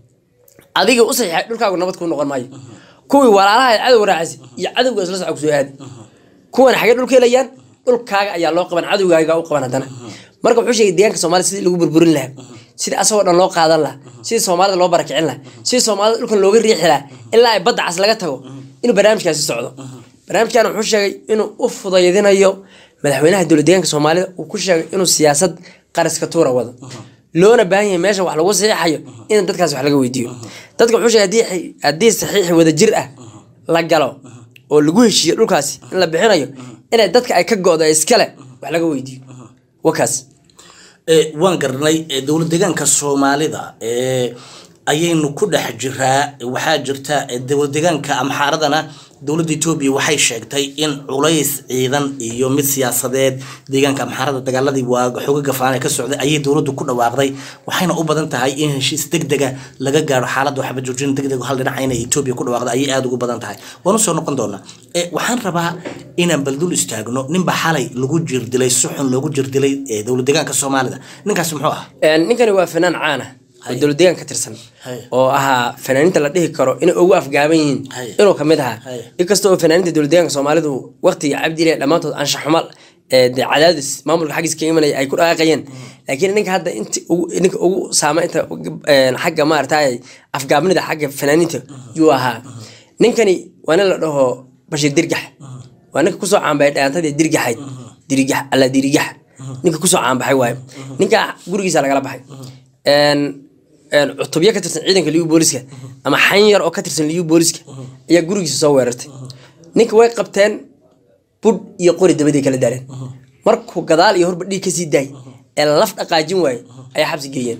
adiga u saxiixay dhulkaagu nabad ku noqon maayo kuwii walaalaha cadow raacay iyo cadowga isla socod soo aad kuwan xagee dhulka leeyaan dhulkaaga ayaa loo qaban cadowgaaga u qaban hadana marka wuxuu sheegay deegaanka Soomaaliya sidii lagu burburin lahaa sidii asoo dhan loo qaadan lahaa sidii Soomaalida loo barakicin lahaa sidii Soomaalida dhulkan looga riixi lahaa ilaa ay badda cas laga tago inuu barnaamijkaasi socdo barnaamijkan wuxuu sheegay inuu u fudaydinayo madaxweynaha dowladda Soomaaliya uu ku sheegay inuu siyaasad qaraska tuura wado loona baahan yahay meesha wax lagu saxiixayo in dadkaas wax laga weydiiyo dadka wuxuu sheegay hadii hadii saxiix wada jir ah la galo oo lagu heshiiyo dhulkaasi in la bixinayo in dadka ay ka go'do iskale wax laga weydiiyo wakaas ee waan garnay dawlad deegaanka Soomaalida ee ayaynu ku dhex jiraa waxaa jirta dawlad deegaanka Amxaaradana dawladda Itoobiya waxay sheegtay in culays ciidan iyo mid siyaasadeed deegaanka Amxaarada dagaaladii waa xoog gafaanay ka socday ayay dawladdu ku dhawaaqday waxayna u badan tahay in heshiis degdeg ah laga gaaro xaaladda waxba joojin degdeg ah hal dhinac ay Itoobiya ku dhawaaqday ayay aad ugu badan tahay waanu soo noqon doonaa ee waxaan rabaa inaan baldul istaagno ninba xalay lagu jir dilay suxun lagu jir dilay ee dawlad deegaanka Soomaalida ninkaas muxuu ah ee ninkani waa fanaan caan ah dawlad deegaanka tirsan oo ahaa fanaaniinta la dhihi karo in ugu afgaaban yihiin inuu kamid ahaa inkastoo fanaaniinta dawlad deegaanka Soomaalidu waqtiga Cabdi Ilaahay dhamaantood anshax xumo ee cadaadis maamulka xaqiiska imanay ay ku dhaqaaqayeen laakiin ninka hadda inta ninka ugu saameynta xagga maartay afgaabnida xagga fanaaniinta yuu ahaa ninkani waana la dhaho Bashir Dirgax waa ninka ku soo caanbay dhaantadii dirgaxayd dirgax alla dirgax ninka ku soo caanbaxay waay ninka gurigiisa laga baxay een een cutubyo ka tirsan ciidanka liyu booliska ama xan yar oo ka tirsan liyu booliska ayaa gurigiisa soo weerartay ninka way qabteen bud iyo qori dabadii kala daareen markuu gadaal iyo horba dhig ka sii daay ee laf dhaqaajin waay ayaa xabsi geeyeen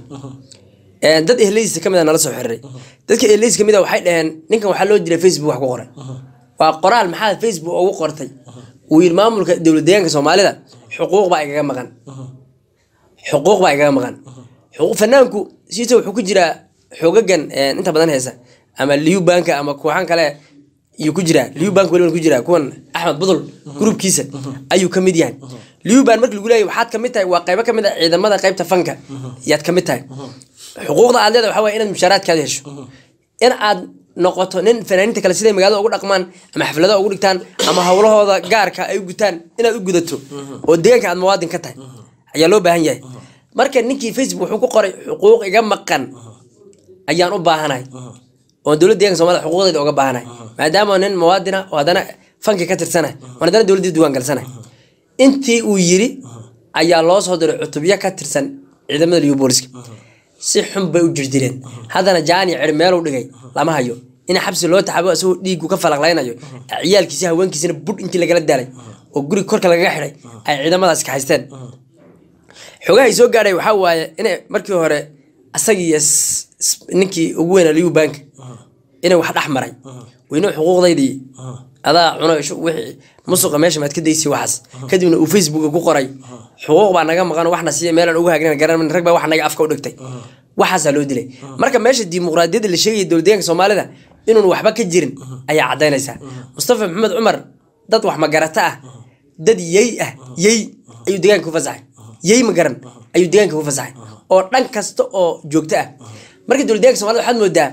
ee dad ehleysiisa kamid ah nala soo xiriray dadka ehleysiisa kamid ah waxay dhaheen ninkan waxa loo jiray Facebook wax ku qoray waa qoraal maxaa Facebook ugu qortay uu yiri maamulka dawlad deegaanka Soomaalida xuquuq baa igaga maqan xuquuq baa igaga maqan xuquuq fanaanku siisa wuxuu ku jiraa xogagan inta badan heesa ama liyu banka ama kooxan kale iyo ku jira liyu bank waliba ku jira kuwan Axmed Budul groupkiisa ayuu kamid yahay liyu ban markii lagu leeyahay waxaad kamid tahay waa qayb kamid ah ciidamada qaybta fanka yaad kamid tahay xuquuqda aad leedahay waxa way inaad mushaaraadkaada hesho in aad noqoto nin fanaaniinta kale sida magaalada ugu dhaqmaan ama xafladaha ugu dhigtaan ama hawlahooda gaarka ay u gutaan inaad u gudato oo deegaanka aad muwaadin ka tahay ayaa loo baahan yahay marka ninkii Facebook wuxuu ku qoray xuquuq iga maqan ayaan u baahanahay oo dawladda deegaanka Soomaalida xuquuqdeeda uga baahanahay maadaama nin muwaadina oo hadana fanki ka tirsanahay wadana dawladda diiwaan galsanahay intii uu yiri ayaa loo soo diray cutubyo ka tirsan ciidamada liyu booliska si xun bay u jirdireen hadana jaani cir meel u dhigay lama hayo in xabsi loo taxabo asoo dhiigu ka falaqlaynayo ciyaalkiisa haweenkiisana bud intii laga daalay oo guri korka laga xiray ay ciidamadaas ka haysteen xogahay soo gaaray waxa waaye in markii hore asagii ninkii ugu weyn liyu bank inay wax dhaxmaray weyno xuquuqdeedii adaa cuno wixii musuqa meesha maad ka deysay waxas kadibna uu Facebook ku qoray xuquuq baa naga maqan waxna si meelan ugu hagran garan rag baa wax naga afka u dhigtay waxaas loo dilay marka meesha dimuqraadiyadda la sheegay dawlad deegaanka Soomaalida inuu waxba ka jirin ayaa cadeynaysa Mustafa Maxamed Umar dad wax ma garata ah dad yey ah yey ayuu deegaanka ku fasaxay yey ma garan ayuu deegaanka ku fasaxay oo dhan kasta oo joogto ah marka dawlad deegaanka Soomaalida waxaad moodaa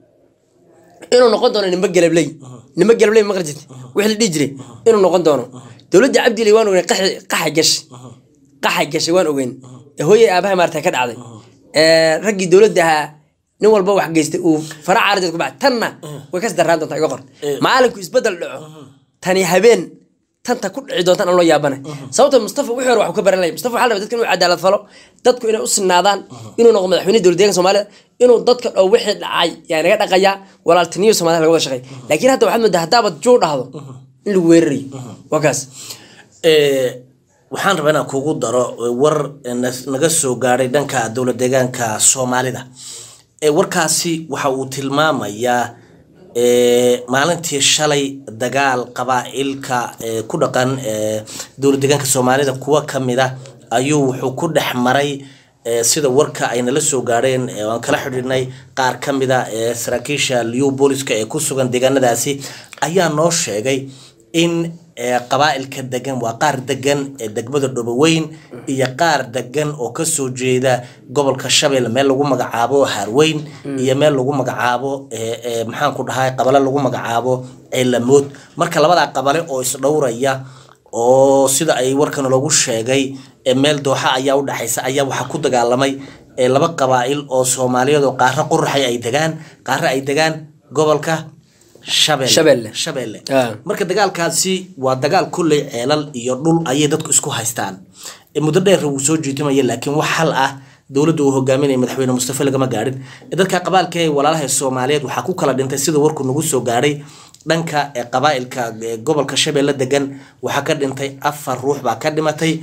inuu noqon doono nimba galabley nimba galabley ma qarjid wixii la dhigi jiray inuu noqon doono dawladda Cabdi Ilaahay waan ogeyn qaxay qaxay gash qaxay gash waan ogeyn hooyay aabaha maartay ka dhacday ee ragii dawladda nin walba wax geystay uu farac arjad ku baa tanna way ka daraan doontaa iga qor maalinku isbedel dhaco tani habeen tanta ku dhici doontaan loo yaabana sababta Mustafa wuxuu wax ka baran lahayd Mustafa waxa la dadka inuu cadaalad falo dadku inay u sinaadaan inuu noqdo madaxweynaha dawladda deegaanka Soomaalida inuu dadka oo wixii dhacay yaani naga dhaqaya walaaltiniyo Soomaalida laga wada shaqeey laakiin hadda waxaad moodaa hadaba joo dhahdo in lagu weerariyo wakaas ee waxaan rabaa inaan kugu daro war naga soo gaaray dhanka dawlad deegaanka Soomaalida ee warkaasi waxa uu tilmaamayaa ee maalintii shalay dagaal qabaa'ilka ee ku dhaqan ee dawlad deegaanka Soomaalida kuwa kamida ayuu wuxuu ku dhaxmaray sida warka ay nala soo gaareen aan kala xidhiidhnay qaar kamida ee saraakiisha liyu booliska ee ku sugan deegaanadaasi ayaa noo sheegay in qabaa'ilka degan waa qaar degan ee degmada Dhoboweyn iyo qaar degan oo ka soo jeeda gobolka Shabeelle meel lagu magacaabo Harweyn iyo meel lagu magacaabo ee maxaan ku dhahay qabala lagu magacaabo Eelamood marka labada qabale oo is dhowraya oo sida ay warkan loogu sheegay meel dooxa ayaa u dhaxaysa ayaa waxa ku dagaalamay laba qabaa'il oo Soomaaliyeed oo qaar qurxay ay degaan qaar ay degaan gobolka Shabeelle Shabeelle Shabeelle marka dagaalkaasi waa dagaal kulay ceelal iyo dhul ay dadku isku haystaan muddo dheer uu soo jeedimay laakiin wax hal ah dowladdu uu hogaaminayay madaxweyne Mustafa lagama gaarin dadka qabaalka ee walaalaha Soomaaliyeed waxa ku kala dhintay sida warku nagu soo gaaray dhanka ee qabaa'ilka gobolka Shabeelle degan waxa ka dhintay afar ruux baa ka dhimatay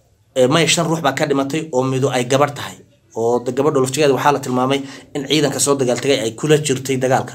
ma shan ruux baa ka dhimatay oo mido ay gabar tahay oo gabadha laftigeeda waxa la tilmaamay in ciidanka soo dagaaltay ay kula jirtay dagaalka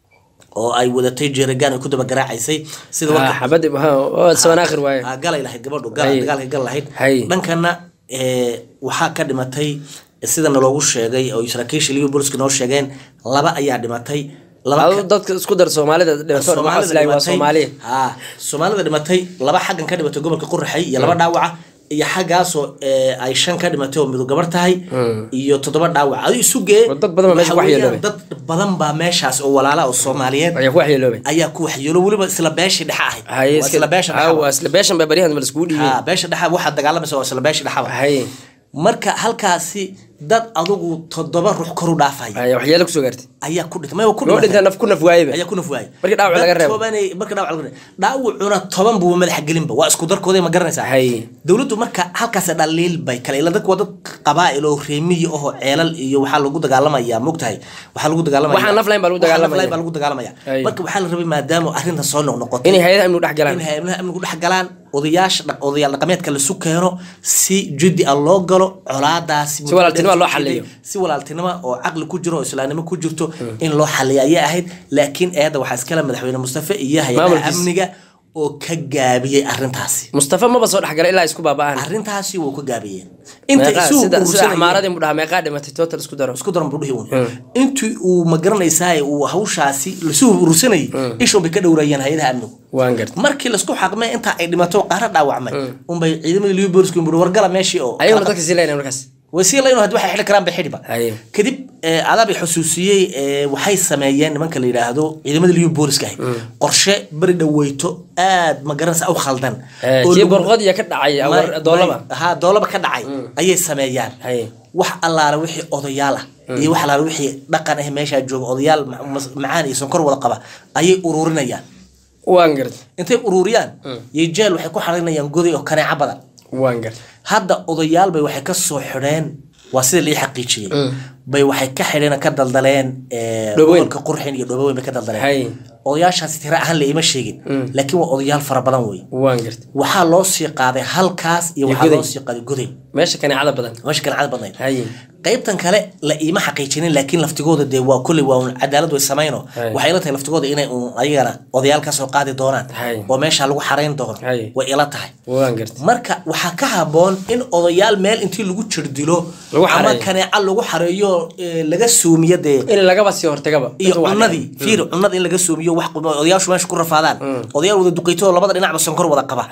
oo ay wadatay jeerigaan ku daba garaacaysay sida warka xabad oo saban aakhir waay galay lahayd gabadhu dagaalka gal lahayd dhankana ee waxa ka dhimatay sida loogu sheegay oo saraakiisha liyo booliska noo sheegeen laba ayaa dhimatay laba dadka isku dar Soomaalida dhimatay waxa islaahay waa Soomaali ha Soomaalida dhimatay laba xaggan ka dhimatay gobolka Qurxay iyo laba dhaawac iyo xagaasoo ay shan ka dhimatay oo mido gabar tahay iyo toddoba dhaawac ay isu gee dad badan meesha wax yeelay dad badan baa meeshaas oo walaala oo Soomaaliyeed ayaa wax yeelay ayaa ku wax yeelay waliba isla beesha dhaxa ahayd isla beesha dhaxa isla beesha barihan mal isku dhigay ha beesha dhaxa waxa dagaalamaysa isla beesha dhaxa marka halkaasi dad adugu toddoba ruux kor u dhaafay ayaa wax yeelay ku soo gaartay ayaa ku dhintay ma ku dhintay naf ku naf waayay ayaa ku naf waayay markii dhaawac laga reebo tobanay markii dhaawac laga reebo dhaawacuna toban buu madax gelinba waa isku darkooday ma garanaysaa dawladdu marka halkaas dhaliil bay kale ila dadku wada qabaa'il oo reemiyo oo ceelal iyo waxa lagu dagaalamayaa moogtahay waxa lagu dagaalamayaa waxa naf leen baa lagu dagaalamayaa baa lagu dagaalamayaa marka waxa la rabay maadaama arrinta soo noqnoqotay in hay'adaha amnigu dhex galaan in hay'adaha amnigu dhex galaan odayaasha odayaal dhaqameedka la soo keeno si jiddi ah loo galo colaadaas si walaaltinimo loo xalliyo si walaaltinimo oo aqli ku jiro islaamnimo ku jirto in loo xalliyo ay ahayd laakiin eeda waxa iskala madaxweyne Mustafa iyo hay'adaha amniga oo ka gaabiyay arrintaasi Mustafa ma soo dhaxgalay ilaa isku baabaan arrintaasi wuu ka gaabiyay inta isu sida xamaaradii mudhaha meeqa dhimatay total isku daro isku daro budhiyo intii uu ma garanaysaa uu hawshaasi la soo urursanay isho bay ka dhowrayeen hay'adaha amnigu waan gartay markii la isku xaqmay inta ay dhimato qaar dhaawacmay um bay ciidamada liyo booliska u wargala meeshii oo ayuu dadka sileeyeen markaas wasiila inuu had waxa xil karaan bixidba kadib adaab xusuusiyay waxay sameeyeen nimanka la yiraahdo ciidamada liyo booliska ah qorshe bari dhaweyto aad ma garanaysaa u khaldan oo borqod ya ka dhacay awar doolaba ha doolaba ka dhacay ayay sameeyaan wax allaara wixii odayaal ah iyo wax allaara wixii dhaqan ah meesha jooga odayaal macaan iyo sonkor wada qaba ayay ururinayaan waan gartay intay ururiyaan yeel waxay ku xarinayaan goday oo kaneeca badan waan gartay hadda odayaal bay waxay ka soo xireen waa sida la xaqiijiyay bay waxay ka xireen ka daldaleen ee gobolka Qurxin iyo Dhoobooyin bay ka daldaleen odayaashaasi tira ahaan la ima sheegin laakiin waa odayaal fara badan way waan gartay waxa loo sii qaaday halkaas iyo waxa loo sii qaaday goday meesha kaneecada badan meesha kaneecada badan qaybtan kale la ima xaqiijinin laakiin laftigooda de waa kulli waa cadaalad way sameeyno waxay la tahay laftigooda inay ayagana odayaal ka soo qaadi doonaan oo meesha lagu xareyn doono way ila tahay waan gartay marka waxa ka haboon in odayaal meel intii lagu jirdilo ama kaneeca lagu xareeyo laga suumiyade in laga basi hortagaba iyo cunadii fiir cunada in laga suumiyo wax odayaashu meesha ku rafaadaan odayaal wada duqeyto labada dhinacba sonkor wada qaba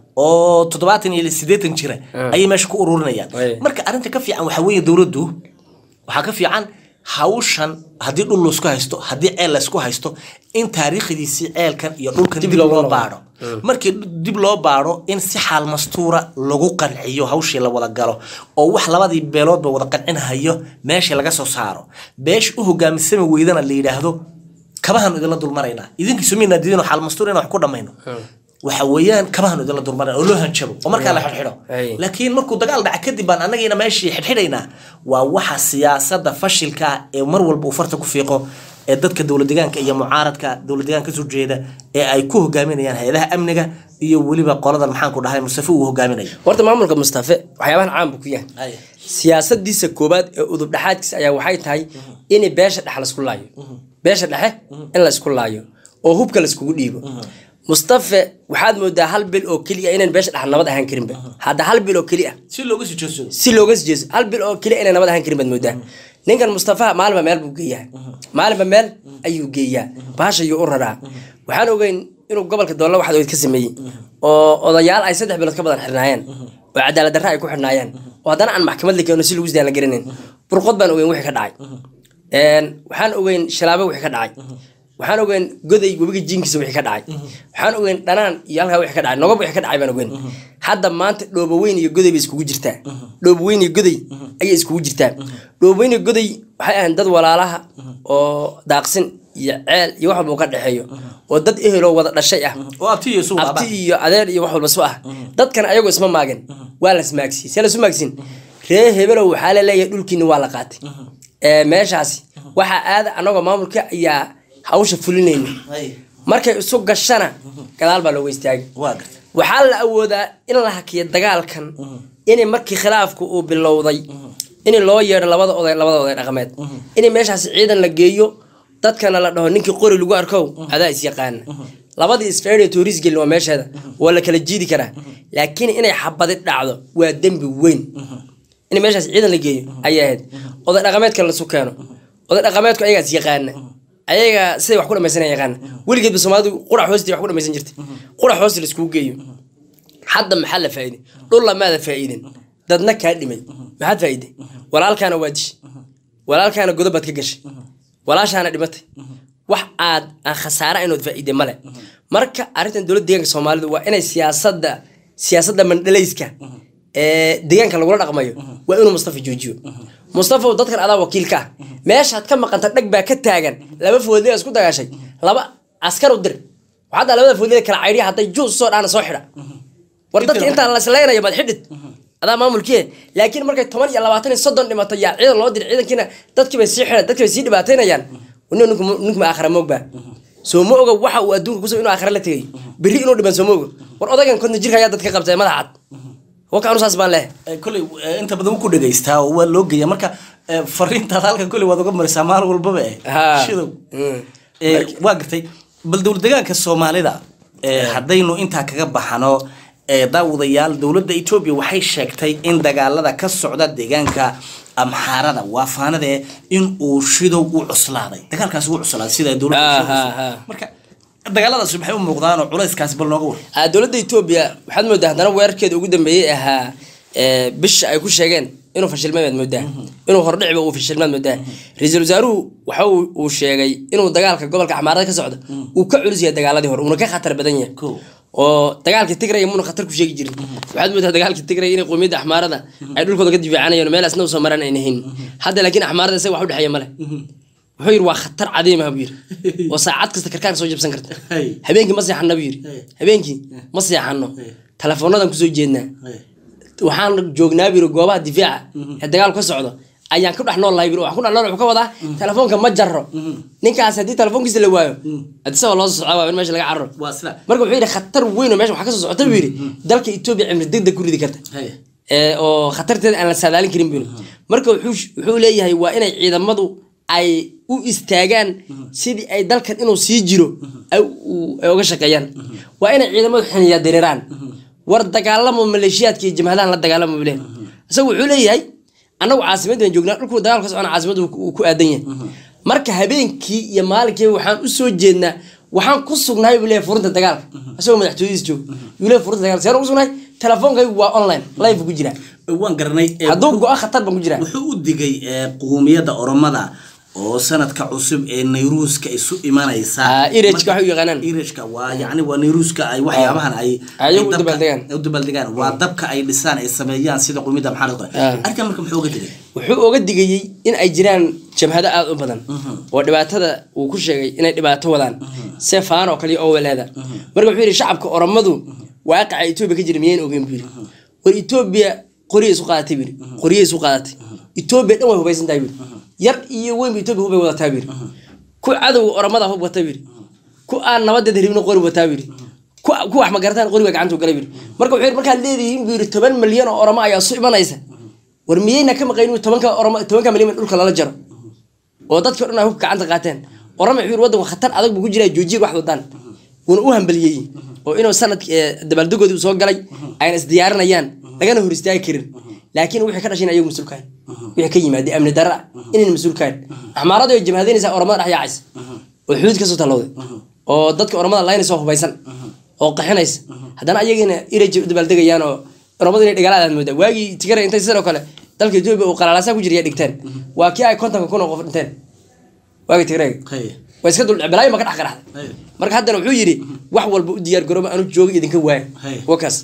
oo toddobaatan iyo siddeetan jira ay meesha ku ururinayaan marka arinta ka fiican waxa weeye dawladdu waxa ka fiican hawshan hadii dhul isku haysto hadii ceel la isku haysto in taariikhdiisi ceelkan iyo dhulkan dib loo baaro markii dib loo baaro in si xaal mastuura lagu qanciyo hawshii la wada galo oo wax labadii beelood ba wada qancinayo meesha laga soo saaro beesh u hogaamisan weydana la yiraahdo kabahan idin dul marayna idinka sumeeyna diidino xaal mastuura in wax ku dhamayno waxa weeyaan kabahan idin dul marayna oo loo hanjabo oo marka la xidhiidho laakiin markuu dagaal dhac kadib baan anageena meeshii xidhiidhayna waa waxa siyaasadda fashilka ee mar walba uu farta ku fiiqo ee dadka dawladdeegaanka iyo mucaaradka dawladdeegaanka soo jeeda ee ay ku hogaaminayaan hay'adaha amniga iyo waliba qoladan maxaan ku dhahay Mustafa uu hogaaminayo horta maamulka Mustafa waxyaabahan caan buu ku yahay siyaasadiisa koobaad ee udub dhaxaadkiisa ayaa waxay tahay in beesha dhaxal isku laayo beesha dhaxe in la isku laayo oo hubka la isku dhiibo Mustafa waxaad moodaa hal bil oo kaliya inaan beesha dhaxal nabad ahaan karin ba hada hal bil oo kaliya si looga sii jeeso si looga sii jeeso hal bil oo kaliya inaan nabad ahaan karin baad moodaa ninkan Mustafa maalba meel buu geeyaa maalba meel ayuu geeyaa baasha iyo u raraa waxaan ogeyn inuu gobolka Doollo waxa uu ka sameeyay oo odayaal ay saddex bilood ka badan xirnaayeen oo cadaalad darro ay ku xirnaayeen oo haddana aan maxkamad la keenno si lagu isdaan la garaneen burqod baan ogeyn wixii ka dhacay een waxaan ogeyn shalaabo wixii ka dhacay waxaan ogeyn goday gobiga jinkiisa wixii ka dhacay waxaan ogeyn dhanaan iyo halka wixii ka dhacay nogob wixii ka dhacay baan ogeyn hadda maanta Dhoobooyin iyo goday bay iskugu jirtaa Dhoobooyin iyo goday ay iskugu jirtaa Dhoobooyin iyo goday waxay ahaan dad walaalaha oo daaqsin iyo ceel iyo wax walba ka dhaxeeyo oo dad ehelo wada dhashay ah oo abti iyo suuqa abti iyo adeer iyo wax walba soo ah dadkan ayagu isma maagan waa la ismaagsi si la ismaagsin ree hebelow waxaa la leeyahay dhulkiina waa la qaatay ee meeshaasi waxa aad anagoo maamulka ayaa hawsha fulinayna markay isu gashana gadaal baa loo istaagay waxaa la awoodaa in la hakiyo dagaalkan inay markii khilaafku uu bilowday in loo yeero labada oday labada oday dhaqameed in meeshaasi ciidan la geeyo dadkana la dhaho ninkii qori lagu arko adaa is yaqaan labadii isfeeray touris gal waa meesheeda wala kala jiidi kara laakiin inay xabadi dhacdo waa dambi weyn in meeshaas ciidan la geeyo ayaad oday dhaqameedka la sukeeno oday dhaqameedku ayaga is yaqaan ayaga siday wax ku dhamaysan yaqaan waligeed Soomaalidu qurax hoosti wax ku dhamaysan jirtay qurax hoosti la isku geeyo hadda maxal la faa'iido dhul la maada faa'iidin dadna ka dhimay maxad faa'iiday walaalkaana waadish walaalkaana godobad ka gashay walaashaana dhimatay wax aad aan khasaare inuu faa'iido male marka arintan dawladda deegaanka Soomaalidu waa inay siyaasadda siyaasadda mandhalayska ee deegaanka lagu dhaqmayo waa inuu Mustafa joojiyo Mustafa dadkan adaa wakiilka meesha ka maqanta dhag baa ka taagan laba foodle isku dagaashay laba askar u dir waxa labada foodle kala cayriya haday juus soo dhaana soo xidha war dadka inta la isleeyahay bad xidid adaa maamulkii laakiin markay toban iyo labaatan iyo soddon dhimatay yaa ciidan loo dir ciidankiina dadkii bay sii xidhay dadkii bay sii dhibaateynayaan ونحن نحن آخر موجبة سو موجب واحد وأدون كوسو إنه آخر لا تيجي بري إنه دبنا سو موجب ورأضا كان كنا نجير هيا دتك قبضة ما لحد وكانوا ساسبان له كل أنت بدو كل ده يستها هو لوج يا مركا فرين تطالع كل وادو كم مرسامار والبابة شو وقتي بلدول دجاج كالصومالي ده حدا إنه أنت هكذا بحنا داوديال دولة إثيوبيا وحي شكتي إن دجالة كالسعودة دجاج amxaarada waa faanade in uu shido u cuslaaday dagaalkaas uu cuslaaday sida dawladda marka dagaaladaas waxay u muuqdaan oo culayskaas bal nooga war ah dawladda Itoobiya waxaad moodaa hadana weerarkeeda ugu dambeeyay ahaa ee bisha ay ku sheegeen inuu fashilmay moodaa inuu hordhicba uu fashilmay moodaa ra'iisul wasaaruhu waxa uu sheegay inuu dagaalka gobolka Axmaarada ka socdo uu ka culus yahay dagaaladii hore uu ka khatar badan yahay oo dagaalka Tigray muna khatar ku sheegi jirin waxaad moodaa dagaalka Tigray inay qoomiyadda Axmaarada ay dhulkooda ka difaacanaayeen meel asna soo maraan ay nahin hadda laakiin Axmaarada say wax u dhaxaya male wuxuu yiri waa khatar cadiim ah biir oo saacad kasta karkaan soo jabsan karta habeenkii ma seexan nabiir habeenkii ma seexano teleefoonadan ku soo jeednaa waxaan joognaa biir goobaha difaaca ee dagaalku ka socdo ayaan ku dhax nool lahay biir wax ku dhax nool wuxuu ka wadaa telefoonka ma jarro ninkaas hadii telefoonkiisa la waayo hadii soo loo socdo waa in meesha laga carro marka wuxuu yiri khatar weyn oo meesha waxa ka soo socota biir dalka Itoobiya cimri degdeg ku ridi karta ee oo khatarteeda aan la saadaalin karin biir marka wuxuu wuxuu leeyahay waa inay ciidamadu ay u istaagaan sidii ay dalkan inuu sii jiro ay uga shaqeeyaan waa inay ciidamadu xiniya diriraan war dagaalamo maleeshiyaadkii jamhadahan la dagaalamo bileen isagu wuxuu leeyahay anagu caasimadda joognaa dhulku dagaalka socona caasimaddu ku aadan yahay marka habeenkii iyo maalinkii waxaan u soo jeednaa waxaan ku sugnahay bilee furunta dagaalka asoo madaxtooyadiis joog bilee furunta dagaalka saan ku sugnahay telefoonkaygu waa online live ku jira waan garanay hadduu go'a khatar baan ku jira wuxuu u digay qowmiyadda Oromada oo sanadka cusub ee Nayruuska isu imanaysa irejka waxa uu yaqaanaan irejka waa yaani waa Nayruuska ay waxyaabahan ay ay u dabaldegaan u dabaldegaan waa dabka ay dhisaan ay sameeyaan sida qowmiyadda maxalada arka marka muxuu uga digay wuxuu uga digayay in ay jiraan jamhada aad u badan oo dhibaatada uu ku sheegay inay dhibaato wadaan sefaan oo kaliya oo walaada marka wuxuu yiri shacabka Oromadu waaqaca Itoobiya ka jirmiyeen oo geem biir war Itoobiya qoriye isu qaadatay biir qoriye isu qaadatay Itoobiya dhan way hubaysan tahay biir yar iyo weyn Itoobiya hubay wada taabir ku cadow Oromada hub wata biir ku aan nabadda hiribno qori wata biir ku ku wax ma garataan qoriga gacanta galay biir marka wuxuu marka leedahay biir toban milyan oo Oromo ayaa soo imanaysa war miyayna ka maqayno tobanka Oromo tobanka milyan dhulka lala jaro oo dadka dhan ay hub gacanta qaateen Oromo wuxuu wadan khatar adag buu ku jiray joojiir wax wadaan wana u hambaliyay oo inuu sanad dabaldagoodii soo galay ayna is diyaarinayaan lagana hor istaagi karin laakiin wixii ka dhashay ayagu mas'uulkaan wixii ka yimaada amni darra inay mas'uulkaan Axmaarada ay jamhadeenaysa Oromada dhax yaacaysa oo xuduud ka soo talowday oo dadka Oromada layna soo hubaysan oo qaxinaysa hadana ayagina irej dabaldeegayaan oo Oromada inay dhigalaadaan mooda waagi Tigray intay sidoo kale dalka Itoobiya oo qalalaasa ku jiriya dhigteen waa kii ay konton kun oo qof dhinteen waagi Tigray way iska dul cibalay ma ka dhax qaraxday marka hadana wuxuu yiri wax walba u diyaar garooba aanu joogo idinka waay wakaas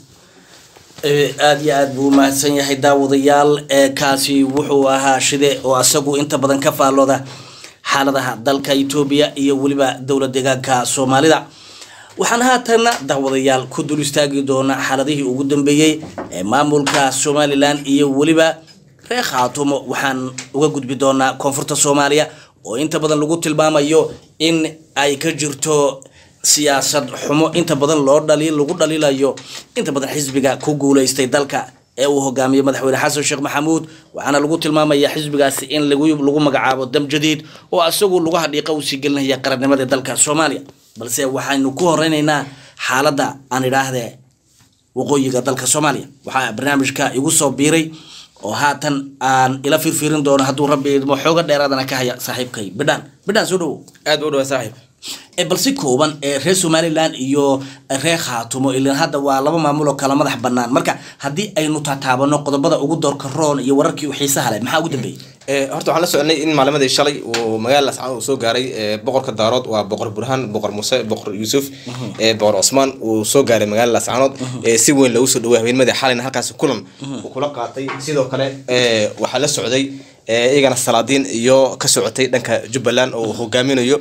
aad iyo aad buu mahadsan yahay daawadayaal ee kaasi wuxuu ahaa shide oo asagu inta badan ka faalooda xaaladaha dalka Itoobiya iyo waliba dawlad deegaanka Soomaalida waxaan haatana daawadayaal ku dul istaagi doona xaaladihii ugu dambeeyay ee maamulka Somaliland iyo waliba reer khaatumo waxaan uga gudbi doonaa koonfurta Soomaaliya oo inta badan lagu tilmaamayo in ay ka jirto siyaasad xumo inta badan loo dhaliil lagu dhaliilayo inta badan xisbiga ku guuleystay dalka ee uu hogaamiyo madaxweyne Xasan Sheekh Maxamuud waxaana lagu tilmaamayaa xisbigaasi in lagu lagu magacaabo dam jadiid oo asagu lagu hadhiiqa u sigelnaya qarannimada dalka Soomaaliya balse waxaanu ku horeynaynaa xaaladda aan idhaahdee waqooyiga dalka Soomaaliya waxa barnaamijka igu soo biiray oo haatan aan ila firfirin doono hadduu rabbi idmo xooga dheeraadana ka haya saaxiibkay bidhaan bidhaan soo dhawo aad u dhaw saaxiib ee balsi kooban ee reer Somaliland iyo reer Khaatumo ilaa hadda waa laba maamul oo kala madax banaan marka hadii aynu taataabano qodobada ugu doorka roon iyo wararkii u xiisaha leh maxaa ugu dambeeyay ee horta waxaan la soconay in maalimadii shalay uu magaalada Lascano uu soo gaaray boqorka Daarood waa boqor Burhaan boqor Muuse boqor Yuusuf ee boqor Osman uu soo gaaray magaalada Lascano ee si weyn loogu soo dhaweeyay habeenimada xalayna halkaas kulan uu kula qaatay sidoo kale ee waxa la socday ee iyagana salaadiin iyo ka socotay dhanka Jubbaland oo hogaaminayo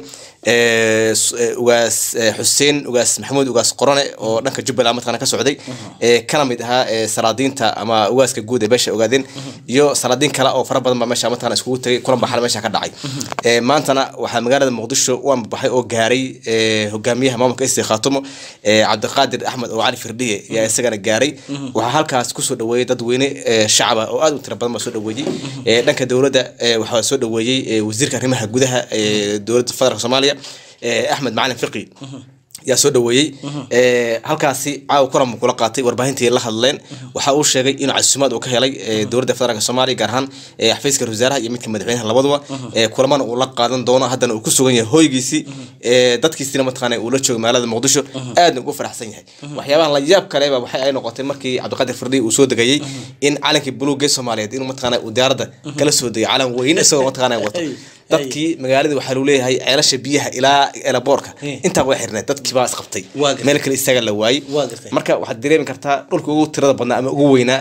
ee ugaas Xuseen ugaas Maxamuud ugaas Qorane oo dhanka Jubbaland mataqana ka socday ee kala mid aha ee salaadiinta ama ugaaska guud ee beesha ogaadeen iyo salaadiin kale oo fara badan ba meesha mataqana iskugu tagay kulan baxal meesha ka dhacay ee maantana waxa magaalada Muqdisho u ambaxay oo gaaray ee hogaamiyaha maamulka Isii Khaatumo ee Cabdiqaadir Axmed oo Cali Firdhiye yaa isagana gaaray waxa halkaas ku soo dhaweeyay dad weyne shacab oo aad u tiro badan ma soo dhaweeyay ee dhanka dawladda waxa soo dhaweeyay wasiirka arrimaha gudaha ee dawladda federaalka Soomaaliya Ahmed Macalin Fiqi yaa soo dhaweeyay ee halkaasi caaw kulan kula qaatay warbaahintii la hadleen waxa uu sheegay in casuumad uu ka helay dawladda federaalka Soomaaliya gaar ahaan ee xafiiska wasaaraha iyo midka madaxweynaha labaduba ee kulamana uu la qaadan doono haddana uu ku sugan yahay hoygiisi ee dadkiisina mataqaanay uu la joogo magaalada Muqdisho aad ugu faraxsan yahay waxyaabaha la yaab kale waxa ay noqotay markii Cabdiqaadir Firdhiye uu soo dagayay in calankii buluuga Soomaaliyeed inuu mataqaanay uu diyaaradda kala soo dagay calan weyn isagoo mataqaanay wato dadkii magaalada waxa uu leeyahay ceelasha biyaha ilaa eelaboorka inta way xirnay dadkii baa isqabtay meel kale isaga la waayay marka waxa dareemi kartaa dhulka ugu tirada badnaa ama ugu weynaa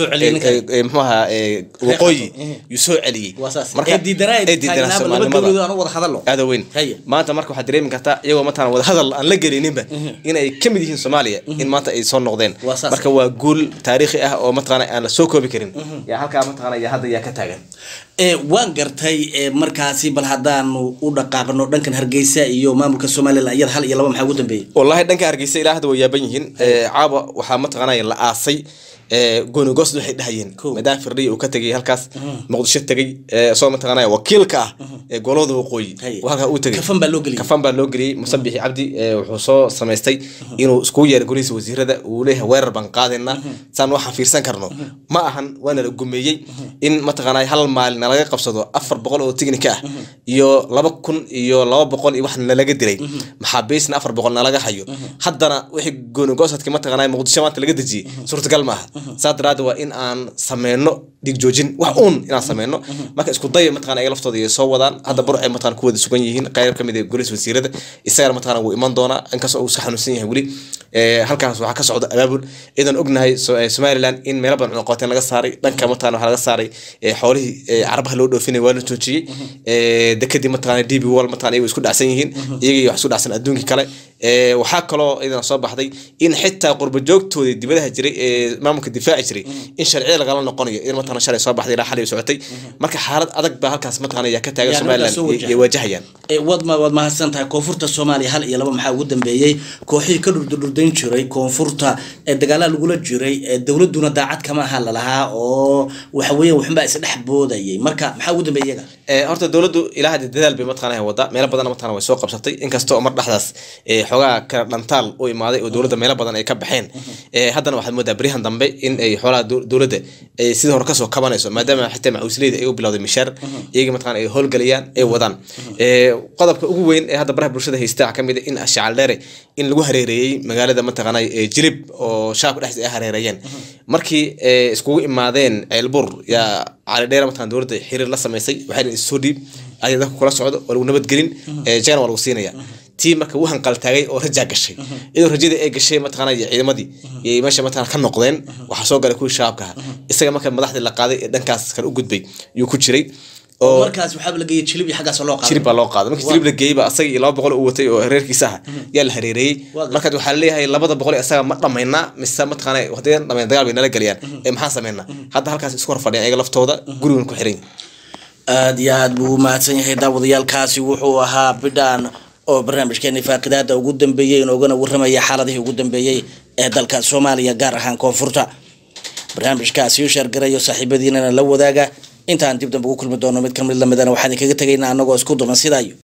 ee maxaa ee waqooyi yu soo celiyay marka diidaraay diidaraay laba dawladood aan wada hadalno aad weyn maanta marka waxa dareemi kartaa iyagoo maanta wada hadal aan la gelininba in ay kamid yihiin Soomaaliya in maanta ay soo noqdeen marka waa guul taariikhi ah oo mataqaanay aan la soo koobi karin yaa halka mataqaanay hadda yaa ka taagan ee waan gartay markaas bal hadaan u dhaqaaqno dhankan Hargeysa iyo maamulka Soomaaliland ayad hal iyo laba maxaa ugu dambeeyay wallahi dhanka Hargeysa ilaa hadda way yaaban yihiin ee caaba waxa mataqaanay la aasay ee goonigos waxay dhahayeen madaan Firdhiye uu ka tagay halkaas Muqdisho tagay ee soo mataqaanay wakiilka ah ee golada waqooyi waxa uu tagay kafan baa loo galiyay kafan baa loo galiyay Musabixi Cabdi wuxuu soo sameystay inuu isku yeero golihiisa wasiirada uu leeyahay weerar ban qaadayna san waxa fiirsan karno ma ahan waana la gumeeyay in mataqaanay hal maalin laga qabsado afar boqol oo tignik ah iyo laba kun iyo laba boqol iyo wax laga diray maxaabiisna afar boqol laga hayo haddana wixii goonigosadka mataqaanay Muqdisho maanta laga dajiyay suurtagal ma aha saadaraad waa in aan sameeyno dig joojin wax uun inaan sameeyno marka isku day mataqaanay ay laftooda soo wadaan hadda bur ay mataqaan ku wada sugan yihiin qayb kamid ah golihiisa wasiirada isaga mataqaanay uu iman doona in kaas uu sax xanuunsan yahay wali ee halkaas waxa ka socda abaabul idan ognahay Somaliland in meel badan oo qoteen laga saaray dhanka mataqaanay waxa laga saaray xoolihii Carabaha loo dhoofinay waa la joojiyay ee dekadii mataqaanay D B Wall mataqaanay ay isku dhacsan yihiin iyaga wax isku dhacsan adduunka kale ee waxa kale oo idan soo baxday in xitaa qurba joogtooda dibadaha jiray ee maamulka difaaci jiray in sharci laga la noqonayo in mataqaanay sharci soo baxday xalay socotay marka xaalad adag baa halkaas mataqaanay ka taagan Somaliland ee wajahayaan ee wadma wad ma hasantahay koonfurta Soomaaliya hal iyo laba maxaa ugu dambeeyay kooxii ka dhurdurdayn jiray koonfurta ee dagaal lagu la jiray ee dawladuna daacad kama hal lahaa oo waxa weeye waxba is dhex boodayay marka maxaa ugu dambeeyay ee horta dawladdu ilaa hadda dadaal bay mataqaanay wada meel badan mataqaanay way soo qabsatay inkastoo mar dhaxdaas ee xogaa ka dhantaal oo imaaday oo dawladda meel badan ay ka baxeen ee haddana waxaad moodaa barihan dambe in ay xoolaha dawladda ay sidoo hore ka soo kabanayso maadaama xitaa macuusleyda ay u bilowday mishaar iyaga mataqaanay ay howlgalayaan ay wadaan ee qodobka ugu weyn ee hadda baraha bulshada haysta kamid in ashcaal dheere in lagu hareereeyay magaalada mataqaanay ee Jilib oo shaab dhaxdiisa ay hareerayeen markii iskugu imaadeen Ceelbur ya cali dheere mataqaan dawladda xiriir la sameysay waxay soo dhiib ay dadku kula socdo oo lagu nabad gelin ee jeena waa lagu siinaya tii marka uu hanqal taagay oo raja gashay iyadoo rajada ay gashay mataqaanay ciidamadii iyo meesha mataqaan ka noqdeen waxa soo galay kuwa shaabka isaga marka madaxda la qaaday ee dhankaas kale u gudbay iyuu ku jiray oo markaas waxa la geeyay jilib iyo xagaas loo qaaday jilib baa loo qaaday markii jilib la geeyay ba asaga laba boqol uu watay oo reerkiisa ah yaa la hareereeyay marka waxa la leeyahay labada boqol asaga ma dhamayna mise ma taqaanay waqtigan dhamay dagaal bay nala galiyaan ee maxaa sameeyna hadda halkaas isku hor fadhiyaan ayaga laftooda gurigan ku xiran aad iyo aad buu mahadsan yahay daawadayaalkaasi wuxuu ahaa bidhaan oo barnaamijkeena faaqidaada ugu dambeeyay inoogana warramaya xaaladihii ugu dambeeyay ee dalka Soomaaliya gaar ahaan koonfurta barnaamijkaasi uu sheergarayo saaxiibadiina la wadaaga intaan dib dambe ugu kulmi doono mid kamid lamidana waxaan kaga tagaynaa anagoo isku duman sidaayo